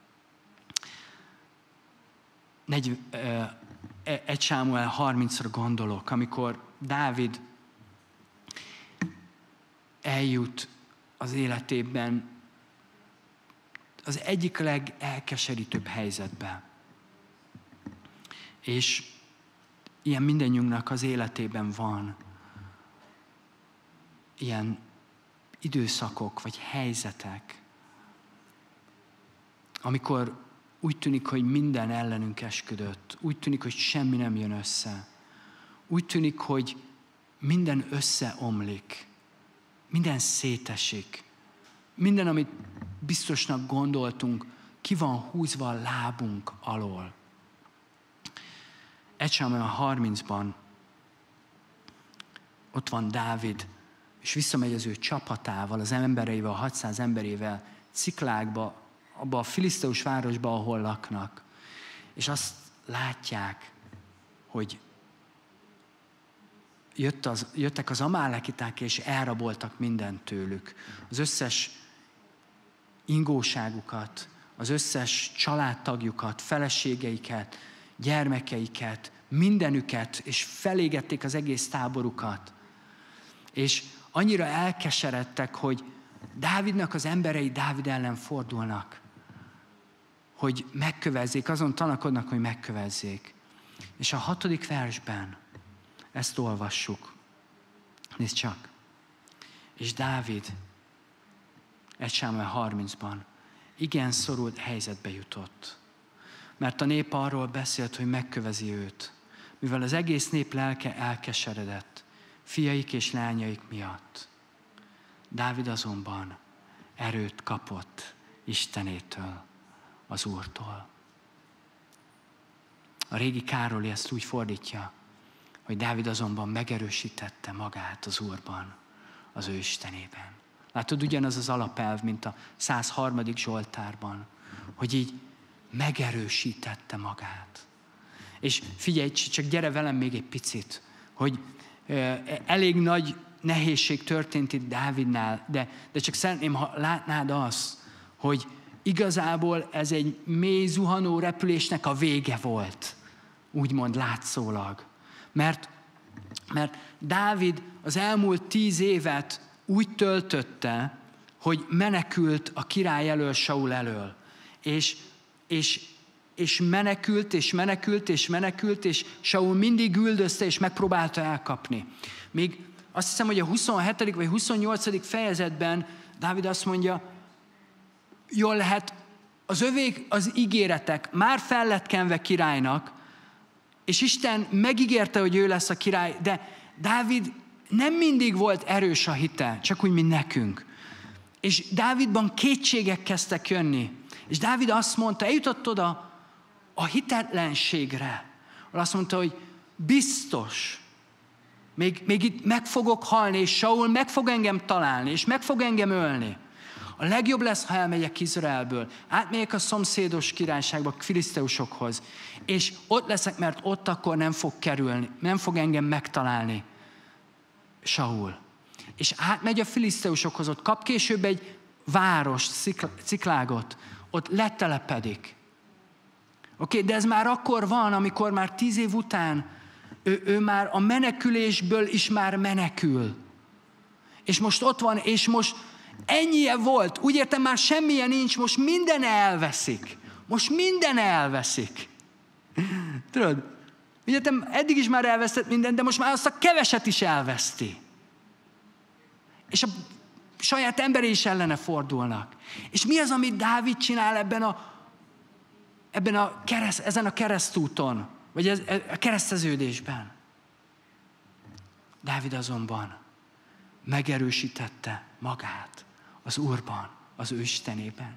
S3: 1 Sámuel 30-ra gondolok, amikor Dávid eljut az életében az egyik legelkeserítőbb helyzetbe. És ilyen mindannyiunknak az életében van ilyen időszakok vagy helyzetek, amikor úgy tűnik, hogy minden ellenünk esküdött, úgy tűnik, hogy semmi nem jön össze, úgy tűnik, hogy minden összeomlik, minden szétesik, minden, amit biztosnak gondoltunk, ki van húzva a lábunk alól. 1 Sámuel 30-ban ott van Dávid, és visszamegy az ő csapatával, az embereivel, a 600 emberével Ciklágba, abba a filiszteus városba, ahol laknak. És azt látják, hogy jöttek az amálekiták, és elraboltak mindent tőlük. Az összes ingóságukat, az összes családtagjukat, feleségeiket, gyermekeiket, mindenüket, és felégették az egész táborukat. És annyira elkeseredtek, hogy Dávidnak az emberei Dávid ellen fordulnak, hogy megkövezzék, azon tanakodnak, hogy megkövezzék. És a 6. versben ezt olvassuk. Nézd csak. És Dávid 1 Sámuel 30-ban igen szorult helyzetbe jutott. mert a nép arról beszélt, hogy megkövezi őt. Mivel az egész nép lelke elkeseredett, fiaik és lányaik miatt. Dávid azonban erőt kapott Istenétől, az Úrtól. A régi Károly ezt úgy fordítja, hogy Dávid azonban megerősítette magát az Úrban, az ő Istenében. Látod, ugyanaz az alapelv, mint a 103. Zsoltárban, hogy így megerősítette magát. És figyelj, csak gyere velem még egy picit, hogy elég nagy nehézség történt itt Dávidnál, de csak szeretném, ha látnád azt, hogy igazából ez egy mély zuhanó repülésnek a vége volt, úgymond látszólag. Mert Dávid az elmúlt 10 évet úgy töltötte, hogy menekült a király elől, Saul elől. És menekült, és Saul mindig üldözte, és megpróbálta elkapni. Még azt hiszem, hogy a 27. vagy 28. fejezetben Dávid azt mondja, jól lehet, az övék az ígéretek már fel lett kenve királynak, és Isten megígérte, hogy ő lesz a király, de Dávid nem mindig volt erős a hite, csak úgy, mint nekünk. És Dávidban kétségek kezdtek jönni. És Dávid azt mondta, eljutott oda a hitetlenségre, azt mondta, hogy biztos, még itt meg fogok halni, és Saul meg fog engem találni, és meg fog engem ölni. A legjobb lesz, ha elmegyek Izraelből, átmegyek a szomszédos királyságba, a filiszteusokhoz, és ott leszek, mert ott akkor nem fog kerülni, nem fog engem megtalálni Saul. És átmegy a filiszteusokhoz, ott kap később egy város, Ciklágot, ott letelepedik. Oké, de ez már akkor van, amikor már 10 év után ő már a menekülésből is már menekül. És most ott van, és most ennyie volt, úgy értem, már semmilyen nincs, most minden elveszik. Most minden elveszik. Tudod, úgy értem, eddig is már elvesztett mindent, de most már azt a keveset is elveszti. És a saját emberei is ellene fordulnak. És mi az, amit Dávid csinál ezen a keresztúton, vagy a kereszteződésben? Dávid azonban megerősítette magát az Úrban, az ő Istenében.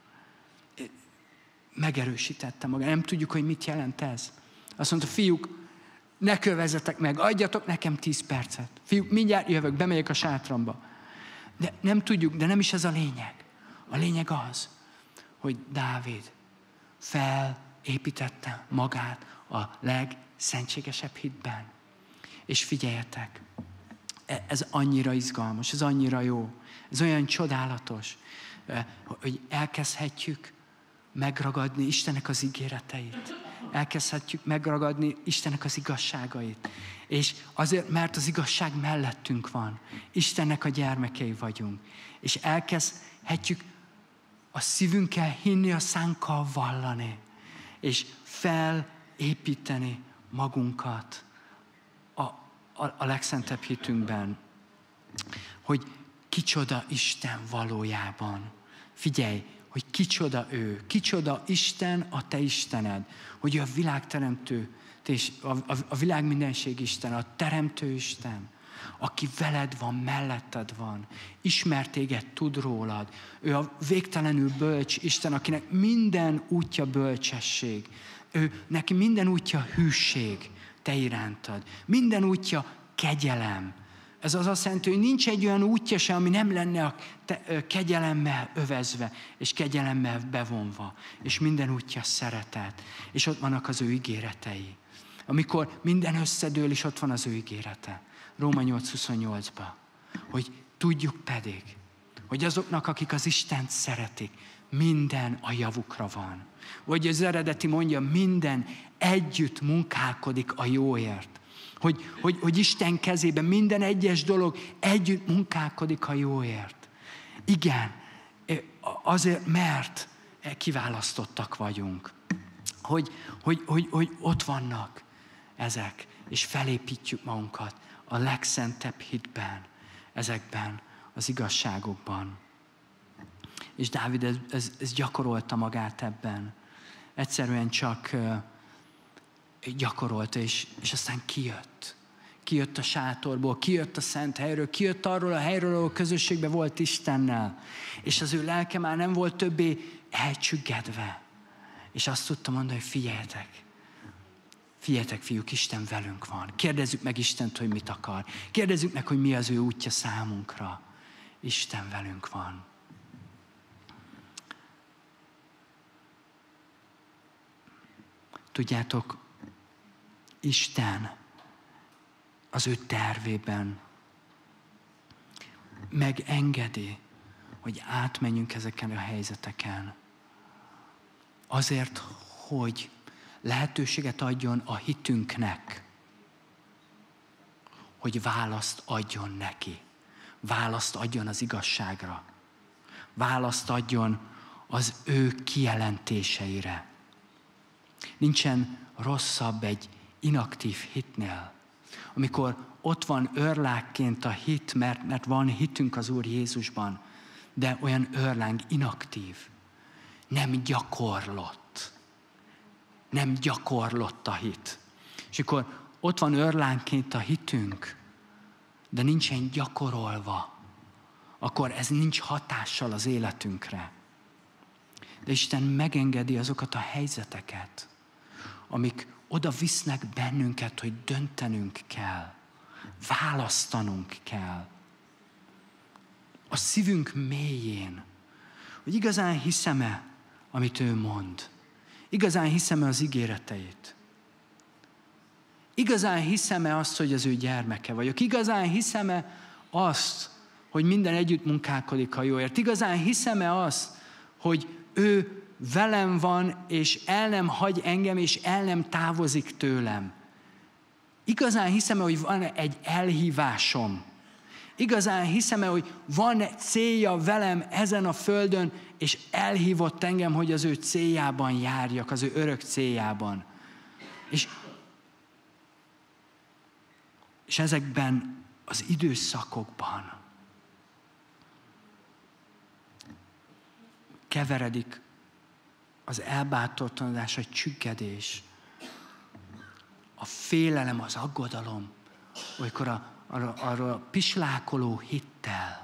S3: Megerősítette magát. Nem tudjuk, hogy mit jelent ez. Azt mondta, fiúk, ne kövezzetek meg, adjatok nekem 10 percet. Fiúk, mindjárt jövök, bemegyek a sátramba. De nem tudjuk, de nem is ez a lényeg. A lényeg az, hogy Dávid felépítette magát a legszentségesebb hitben. És figyeljetek, ez annyira izgalmas, ez annyira jó, ez olyan csodálatos, hogy elkezdhetjük megragadni Istennek az ígéreteit. Elkezdhetjük megragadni Istennek az igazságait. És azért, mert az igazság mellettünk van. Istennek a gyermekei vagyunk. És elkezdhetjük a szívünkkel hinni, a szánkkal vallani. És felépíteni magunkat a legszentebb hitünkben. Hogy kicsoda Isten valójában. Figyelj, hogy kicsoda ő, kicsoda Isten, a te Istened, hogy ő a világteremtő, a világ mindenség Isten, a teremtő Isten, aki veled van, melletted van, ismer téged, tud rólad. Ő a végtelenül bölcs Isten, akinek minden útja bölcsesség. Neki minden útja hűség te irántad. Minden útja kegyelem. Ez az azt jelenti, hogy nincs egy olyan útja se, ami nem lenne a kegyelemmel övezve, és kegyelemmel bevonva. És minden útja szeretet. És ott vannak az ő ígéretei. Amikor minden összedől, és ott van az ő ígérete. Róma 8:28-ban. Hogy tudjuk pedig, hogy azoknak, akik az Istent szeretik, minden a javukra van. Vagy az eredeti mondja, minden együtt munkálkodik a jóért. Hogy Isten kezében minden egyes dolog együtt munkálkodik a jóért. Igen, azért, mert kiválasztottak vagyunk. Hogy ott vannak ezek, és felépítjük magunkat a legszentebb hitben, ezekben az igazságokban. És Dávid ez gyakorolta magát ebben. egyszerűen csak gyakorolta, és aztán kijött. Kijött a sátorból, kijött a szent helyről, kijött arról a helyről, ahol közösségben volt Istennel. És az ő lelke már nem volt többé elcsüggedve. És azt tudta mondani, hogy figyeljetek, fiúk, Isten velünk van. Kérdezzük meg Istent, hogy mit akar. Kérdezzük meg, hogy mi az ő útja számunkra. Isten velünk van. Tudjátok, Isten az ő tervében megengedi, hogy átmenjünk ezeken a helyzeteken. Azért, hogy lehetőséget adjon a hitünknek, hogy választ adjon neki. Választ adjon az igazságra. Választ adjon az ő kijelentéseire. Nincsen rosszabb egy inaktív hitnél. Amikor ott van örlákként a hit, mert van hitünk az Úr Jézusban, de olyan örláng inaktív, nem gyakorlott. Nem gyakorlott a hit. És akkor ott van örlánként a hitünk, de nincsen gyakorolva, akkor ez nincs hatással az életünkre. De Isten megengedi azokat a helyzeteket, amik oda visznek bennünket, hogy döntenünk kell, választanunk kell. A szívünk mélyén, hogy igazán hiszem-e, amit ő mond. Igazán hiszem-e az ígéreteit. Igazán hiszem-e azt, hogy az ő gyermeke vagyok. Igazán hiszem-e azt, hogy minden együtt munkálkodik a jóért. Igazán hiszem-e azt, hogy ő velem van, és el nem hagy engem, és el nem távozik tőlem. Igazán hiszem-e, hogy van egy elhívásom. Igazán hiszem-e, hogy van célja velem ezen a földön, és elhívott engem, hogy az ő céljában járjak, az ő örök céljában. És ezekben az időszakokban keveredik az elbátortalanodás, a csüggedés, a félelem, az aggodalom, olykor arról a pislákoló hittel.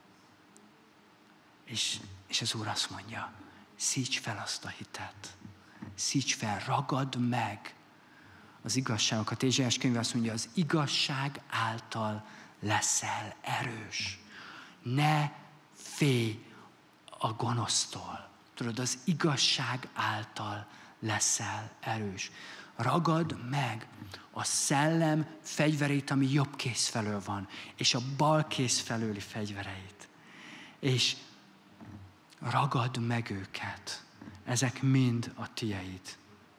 S3: És az Úr azt mondja, szíts fel azt a hitet. Szíts fel, ragadd meg az igazságokat. Ézsaiás könyve azt mondja, az igazság által leszel erős. Ne félj a gonosztól. Tudod, az igazság által leszel erős. Ragadd meg a szellem fegyverét, ami jobb kéz felől van, és a bal kéz felőli fegyvereit. És ragadd meg őket. Ezek mind a tieid.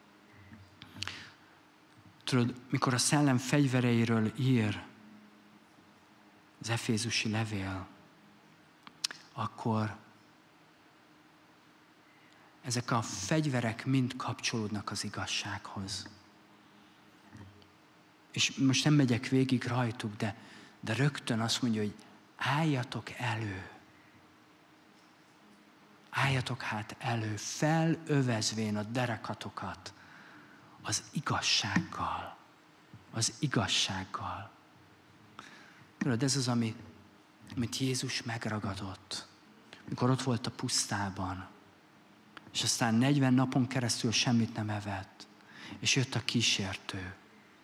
S3: Tudod, mikor a szellem fegyvereiről ír az efézusi levél, akkor ezek a fegyverek mind kapcsolódnak az igazsághoz. És most nem megyek végig rajtuk, de rögtön azt mondja, hogy álljatok elő. Álljatok hát elő, felövezvén a derekatokat az igazsággal. Az igazsággal. Tudod, ez az, amit Jézus megragadott, mikor ott volt a pusztában, és aztán 40 napon keresztül semmit nem evett, és jött a kísértő.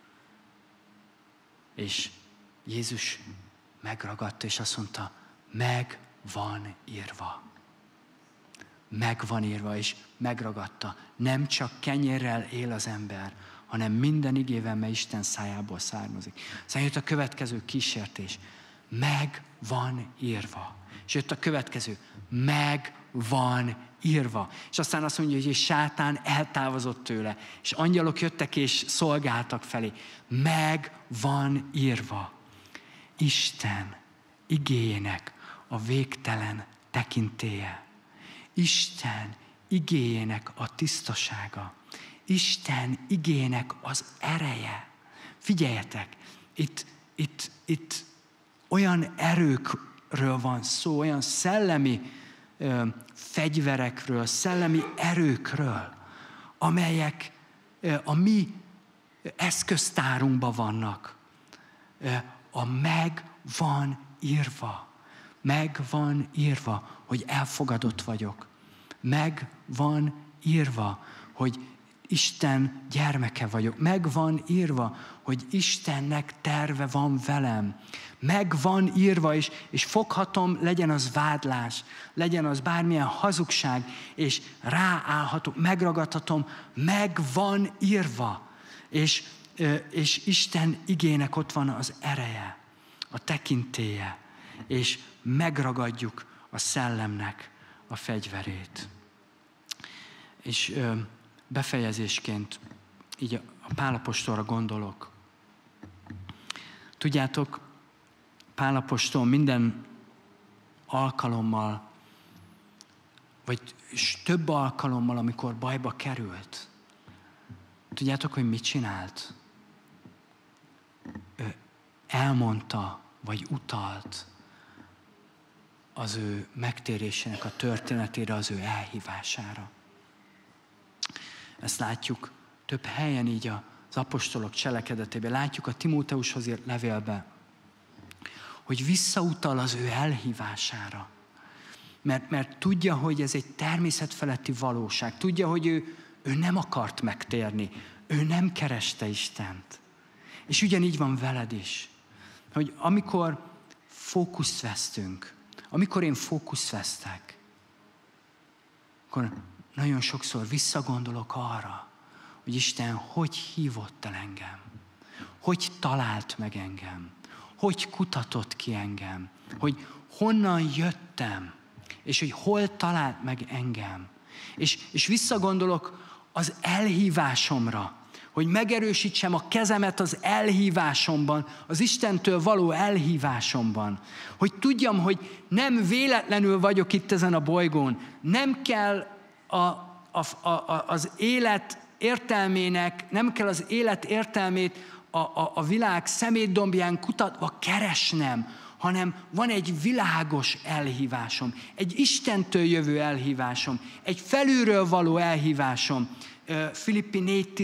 S3: És Jézus megragadta, és azt mondta, meg van írva. Meg van írva, és megragadta. Nem csak kenyérrel él az ember, hanem minden igével, mely Isten szájából származik. Aztán jött a következő kísértés. Meg van írva. És jött a következő. Meg van írva. És aztán azt mondja, hogy sátán eltávozott tőle, és angyalok jöttek és szolgáltak felé. Meg van írva. Isten igéjének a végtelen tekintélye. Isten igéjének a tisztasága. Isten igéjének az ereje. Figyeljetek, itt olyan erőkről van szó, olyan szellemi fegyverekről, szellemi erőkről, amelyek a mi eszköztárunkban vannak. A meg van írva. Meg van írva, hogy elfogadott vagyok. Meg van írva, hogy Isten gyermeke vagyok. Meg van írva, hogy Istennek terve van velem. Meg van írva, és foghatom, legyen az vádlás, legyen az bármilyen hazugság, és ráállhatok, megragadhatom, meg van írva. És Isten igének ott van az ereje, a tekintélye, és megragadjuk a szellemnek a fegyverét. És befejezésként így a Pál apostolra gondolok. Tudjátok, Pál apostol minden alkalommal, vagy több alkalommal, amikor bajba került, tudjátok, hogy mit csinált? Ő elmondta, vagy utalt az ő megtérésének a történetére, az ő elhívására. Ezt látjuk több helyen így az apostolok cselekedetében. Látjuk a Timóteushoz írt levélben, hogy visszautal az ő elhívására. Mert tudja, hogy ez egy természetfeletti valóság. Tudja, hogy ő nem akart megtérni. Ő nem kereste Istent. És ugyanígy van veled is. Hogy amikor fókuszt vesztünk, amikor én fókuszt vesztek, akkor nagyon sokszor visszagondolok arra, hogy Isten hogy hívott el engem, hogy talált meg engem, hogy kutatott ki engem, hogy honnan jöttem, és hogy hol talált meg engem. És visszagondolok az elhívásomra, hogy megerősítsem a kezemet az elhívásomban, az Istentől való elhívásomban. Hogy tudjam, hogy nem véletlenül vagyok itt ezen a bolygón. Nem kell az élet értelmének, nem kell az élet értelmét a világ szemétdombján kutatva keresnem, hanem van egy világos elhívásom, egy Istentől jövő elhívásom, egy felülről való elhívásom. Filippi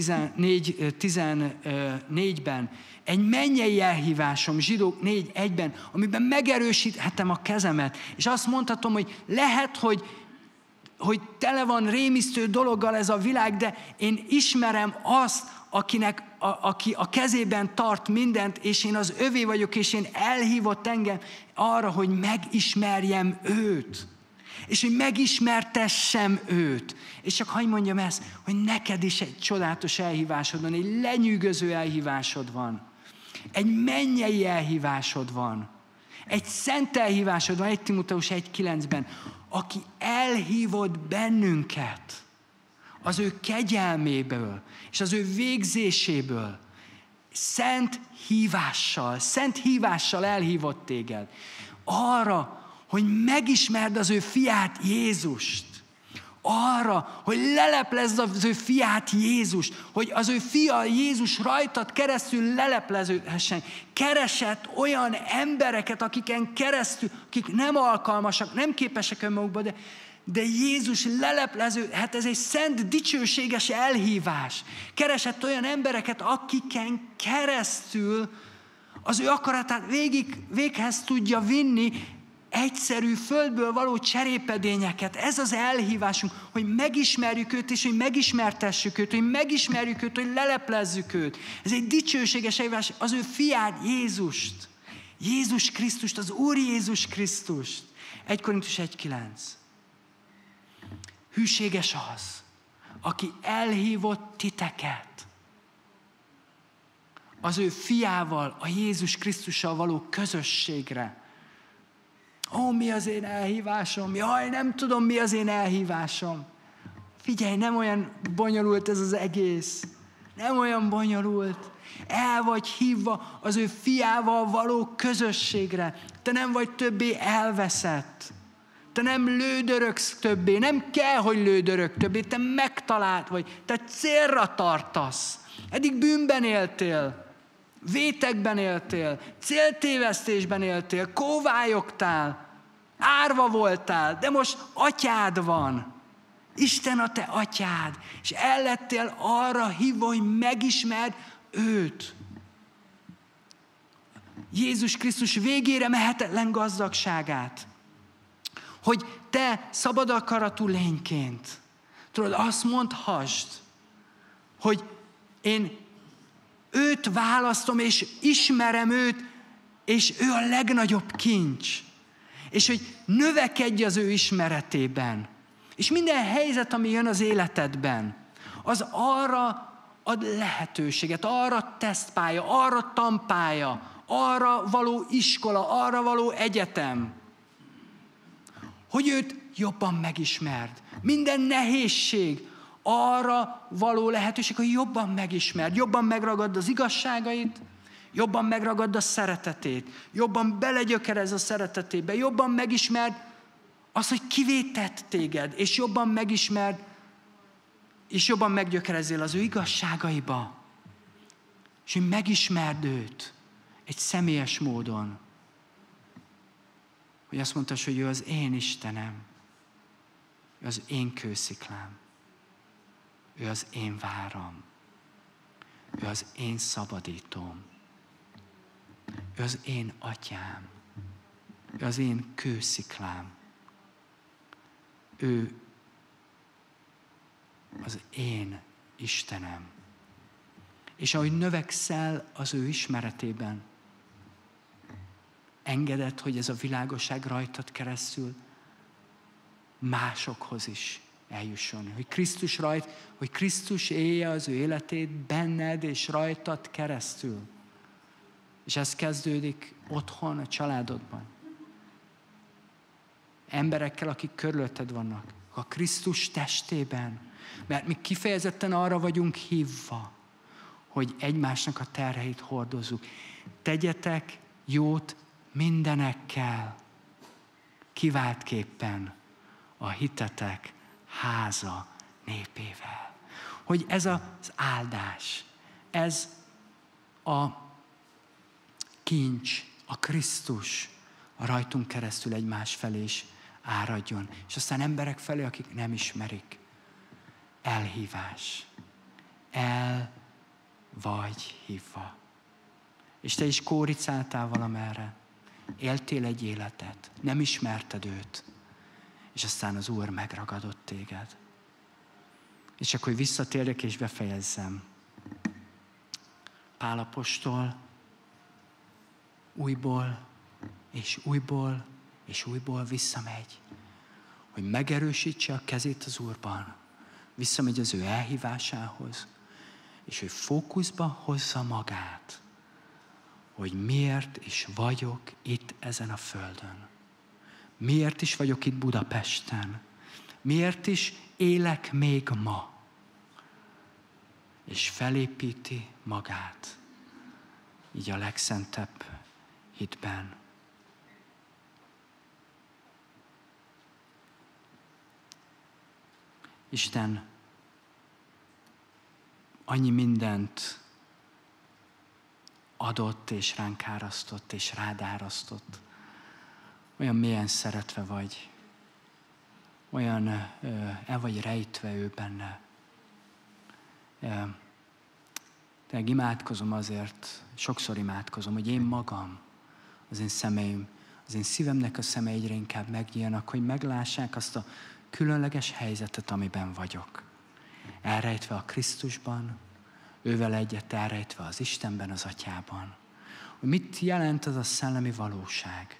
S3: 4:14-ben egy mennyei elhívásom, Zsidók 4:1-ben, amiben megerősíthetem a kezemet, és azt mondhatom, hogy lehet, hogy tele van rémisztő dologgal ez a világ, de én ismerem azt, aki a kezében tart mindent, és én az övé vagyok, és én elhívott engem arra, hogy megismerjem őt. És hogy megismertessem őt. És csak hadd mondjam ezt, hogy neked is egy csodálatos elhívásod van, egy lenyűgöző elhívásod van. Egy mennyei elhívásod van. Egy szent elhívásod van, 1 Timóteus 1:9-ben, aki elhívott bennünket az ő kegyelméből, és az ő végzéséből, szent hívással elhívott téged. Arra, hogy megismerd az ő fiát Jézust. Arra, hogy leleplezd az ő fiát Jézust, hogy az ő fia Jézus rajtad keresztül lelepleződhessen. Keresett olyan embereket, akiken keresztül, akik nem alkalmasak, nem képesek önmagukba, de Jézus lelepleződhet, ez egy szent, dicsőséges elhívás. Keresett olyan embereket, akiken keresztül az ő akaratát véghez tudja vinni, egyszerű földből való cserépedényeket. Ez az elhívásunk, hogy megismerjük őt, és hogy megismertessük őt, hogy megismerjük őt, hogy leleplezzük őt. Ez egy dicsőséges elhívás, az ő fiát, Jézust. Jézus Krisztust, az Úr Jézus Krisztust. 1 Korintus 1:9. Hűséges az, aki elhívott titeket az ő fiával, a Jézus Krisztussal való közösségre. Mi az én elhívásom? Jaj, nem tudom, mi az én elhívásom. Figyelj, nem olyan bonyolult ez az egész. Nem olyan bonyolult. El vagy hívva az ő fiával való közösségre. Te nem vagy többé elveszett. Te nem lődörögsz többé. Nem kell, hogy lődörög többé. Te megtalált vagy. Te célra tartasz. Eddig bűnben éltél. Vétekben éltél, céltévesztésben éltél, kóvályogtál, árva voltál, de most atyád van. Isten a te atyád, és el lettél arra hívva, hogy megismerd őt. Jézus Krisztus végére mehetetlen gazdagságát. Hogy te szabad akaratú lényként, tudod, azt mondhassd, hogy én őt választom, és ismerem őt, és ő a legnagyobb kincs. És hogy növekedj az ő ismeretében. És minden helyzet, ami jön az életedben, az arra ad lehetőséget, arra tesztpálya, arra tanpálya, arra való iskola, arra való egyetem, hogy őt jobban megismerd. Minden nehézség arra való lehetőség, hogy jobban megismerd, jobban megragadd az igazságait, jobban megragadd a szeretetét, jobban belegyökerez a szeretetébe, jobban megismerd azt, hogy kivétett téged, és jobban megismerd, és jobban meggyökerezzél az ő igazságaiba, és hogy megismerd őt egy személyes módon. Hogy azt mondta, hogy ő az én Istenem, ő az én kősziklám, ő az én váram, ő az én szabadítóm, ő az én atyám, ő az én kősziklám, ő az én Istenem. És ahogy növekszel az ő ismeretében, engeded, hogy ez a világosság rajtad keresztül másokhoz is eljusson. Hogy Krisztus élje az ő életét benned és rajtad keresztül. És ez kezdődik otthon, a családodban. Emberekkel, akik körülötted vannak. A Krisztus testében. Mert mi kifejezetten arra vagyunk hívva, hogy egymásnak a terheit hordozzuk. Tegyetek jót mindenekkel, kiváltképpen a hitetek háza népével. Hogy ez az áldás, ez a kincs, a Krisztus a rajtunk keresztül egymás felé is áradjon. És aztán emberek felé, akik nem ismerik. Elhívás. El vagy hívva. És te is kóricáltál valamerre. Éltél egy életet. Nem ismerted őt. És aztán az Úr megragadott téged. És csak, hogy visszatérjek és befejezzem. Pál apostol újból és újból és újból visszamegy, hogy megerősítse a kezét az Úrban. Visszamegy az ő elhívásához, és hogy fókuszba hozza magát, hogy miért is vagyok itt ezen a földön. Miért is vagyok itt Budapesten. Miért is élek még ma. És felépíti magát, így a legszentebb hitben. Isten annyi mindent adott, és ránk árasztott, és rád árasztott. Olyan mélyen szeretve vagy. Olyan el vagy rejtve ő benne. Tényleg imádkozom azért, sokszor imádkozom, hogy én magam, az én szemeim, az én szívemnek a szeme egyre inkább megnyíljanak, hogy meglássák azt a különleges helyzetet, amiben vagyok. Elrejtve a Krisztusban, ővel egyet elrejtve az Istenben, az Atyában. Hogy mit jelent az a szellemi valóság,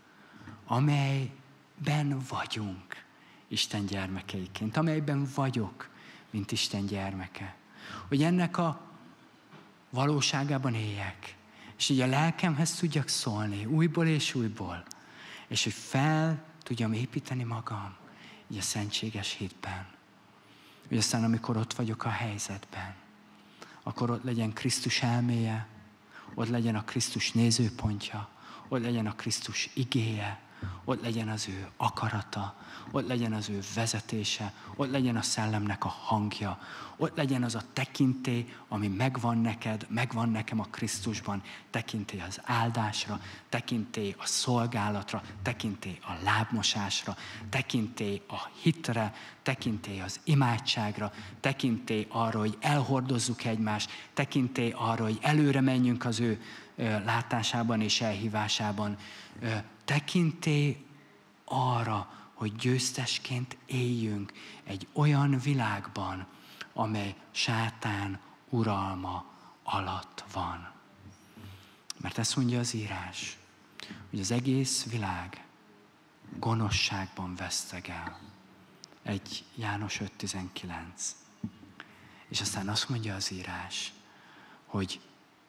S3: amelyben vagyunk Isten gyermekeiként, amelyben vagyok, mint Isten gyermeke. Hogy ennek a valóságában éljek, és így a lelkemhez tudjak szólni újból és újból, és hogy fel tudjam építeni magam így a szentséges hitben. Hogy aztán, amikor ott vagyok a helyzetben, akkor ott legyen Krisztus elméje, ott legyen a Krisztus nézőpontja, ott legyen a Krisztus igéje, ott legyen az ő akarata, ott legyen az ő vezetése, ott legyen a szellemnek a hangja, ott legyen az a tekintély, ami megvan neked, megvan nekem a Krisztusban, tekintély az áldásra, tekintély a szolgálatra, tekintély a lábmosásra, tekintély a hitre, tekintély az imádságra, tekintély arra, hogy elhordozzuk egymást, tekintély arra, hogy előre menjünk az ő látásában és elhívásában, tekintély arra, hogy győztesként éljünk egy olyan világban, amely sátán uralma alatt van. Mert ezt mondja az írás, hogy az egész világ gonoszságban vesztegel. 1 János 5.19. És aztán azt mondja az írás, hogy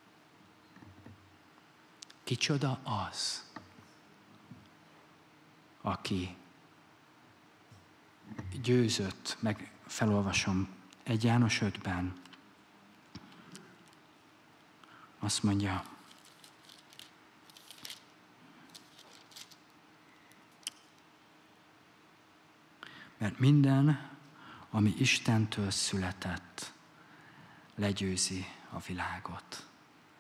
S3: kicsoda az, aki győzött, meg felolvasom 1 János 5-ben, azt mondja, mert minden, ami Istentől született, legyőzi a világot.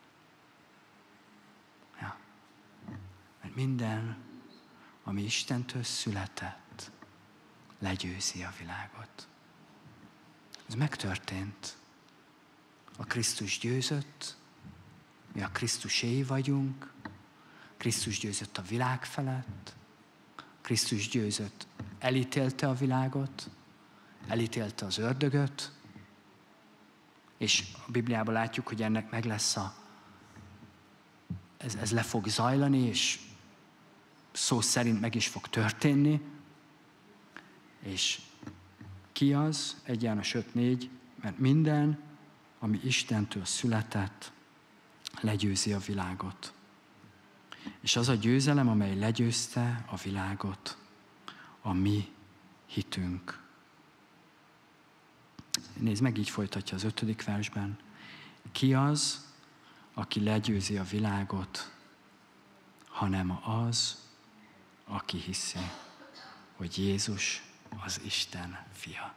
S3: Ja. Mert minden, ami Istentől született, legyőzi a világot. Ez megtörtént. A Krisztus győzött, mi a Krisztuséi vagyunk, Krisztus győzött a világ felett, Krisztus győzött, elítélte a világot, elítélte az ördögöt, és a Bibliában látjuk, hogy ennek meg lesz ez le fog zajlani, és szó szerint meg is fog történni. És ki az? 1 János 5.4, mert minden, ami Istentől született, legyőzi a világot. És az a győzelem, amely legyőzte a világot, a mi hitünk. Nézd meg, így folytatja az 5. versben. Ki az, aki legyőzi a világot, hanem az, aki hiszi, hogy Jézus az Isten fia.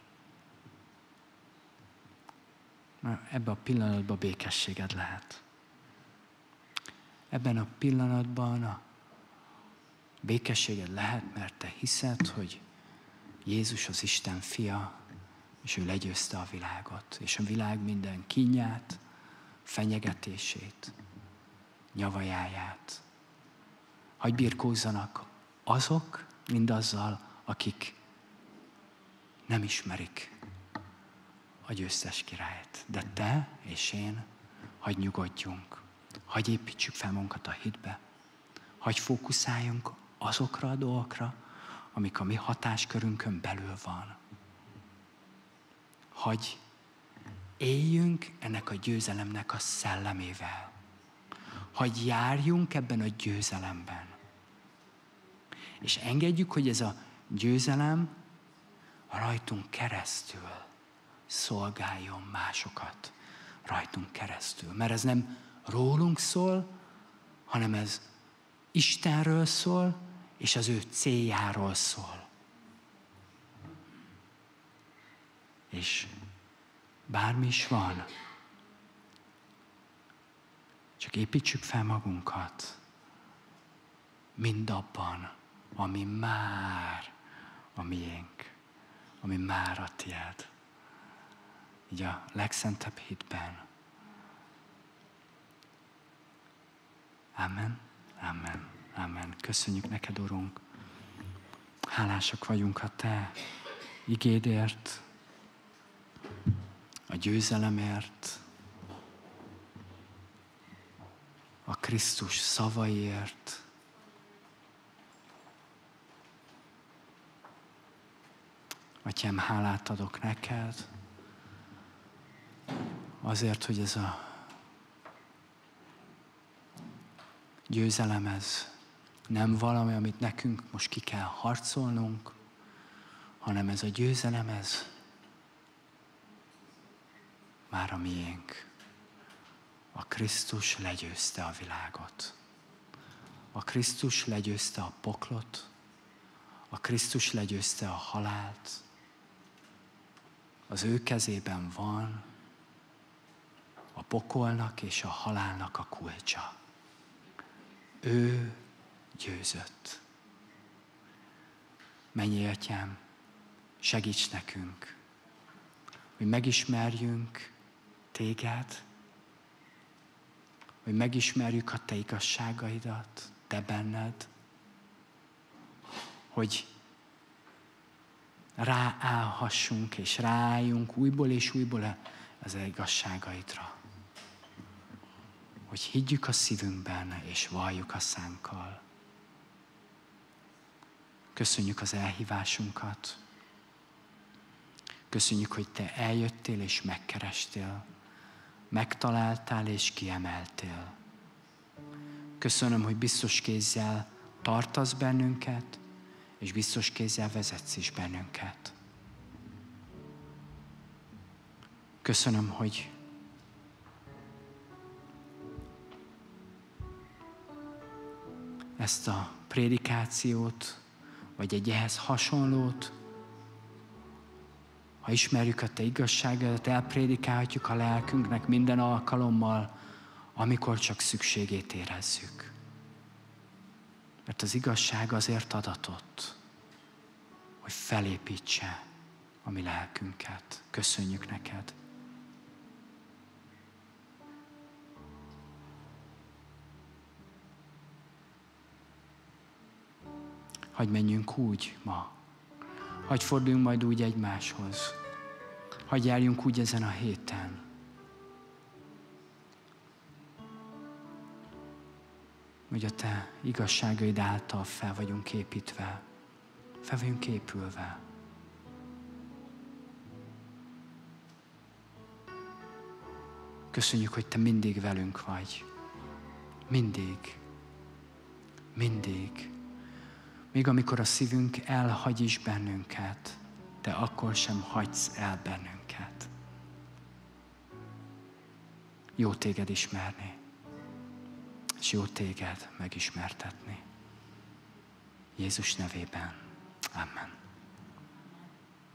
S3: Ebben a pillanatban békességed lehet. Ebben a pillanatban a békességed lehet, mert te hiszed, hogy Jézus az Isten fia, és ő legyőzte a világot, és a világ minden kínját, fenyegetését, nyavajáját. Hagy birkózzanak azok mindazzal, akik nem ismerik a győztes királyt. De te és én, hagy nyugodjunk, hagy építsük fel magunkat a hitbe, hagy fókuszáljunk azokra a dolgokra, amik a mi hatáskörünkön belül van. Hagy éljünk ennek a győzelemnek a szellemével. Hagy járjunk ebben a győzelemben. És engedjük, hogy ez a győzelem rajtunk keresztül szolgáljon másokat. Rajtunk keresztül. Mert ez nem rólunk szól, hanem ez Istenről szól, és az ő céljáról szól. És bármi is van, csak építsük fel magunkat mindabban, ami már a miénk, ami már a tiéd. Így a legszentebb hitben. Amen, amen, amen. Köszönjük neked, Urunk. Hálásak vagyunk a te igédért, a győzelemért, a Krisztus szavaiért. Atyám, hálát adok neked, azért, hogy ez a győzelem, ez nem valami, amit nekünk most ki kell harcolnunk, hanem ez a győzelem, ez már a miénk. A Krisztus legyőzte a világot. A Krisztus legyőzte a poklot, a Krisztus legyőzte a halált, az ő kezében van a pokolnak és a halálnak a kulcsa. Ő győzött. Mennyei Atyám, segíts nekünk, hogy megismerjünk téged, hogy megismerjük a te igazságaidat, te benned, hogy ráállhassunk és ráálljunk újból és újból az igazságaidra. Hogy higgyük a szívünkben és valljuk a szánkkal. Köszönjük az elhívásunkat. Köszönjük, hogy te eljöttél és megkerestél. Megtaláltál és kiemeltél. Köszönöm, hogy biztos kézzel tartasz bennünket, és biztos kézzel vezetsz is bennünket. Köszönöm, hogy ezt a prédikációt, vagy egy ehhez hasonlót, ha ismerjük a te igazságodat, elprédikálhatjuk a lelkünknek minden alkalommal, amikor csak szükségét érezzük. Mert az igazság azért adatott, hogy felépítse a mi lelkünket. Köszönjük neked. Hadd menjünk úgy ma. Hadd forduljunk majd úgy egymáshoz. Hadd járjunk úgy ezen a héten. Hogy a te igazságaid által fel vagyunk építve. Fel vagyunk épülve. Köszönjük, hogy te mindig velünk vagy. Mindig. Mindig. Még amikor a szívünk elhagy is bennünket, te akkor sem hagysz el bennünket. Jó téged ismerni, és jó téged megismertetni. Jézus nevében.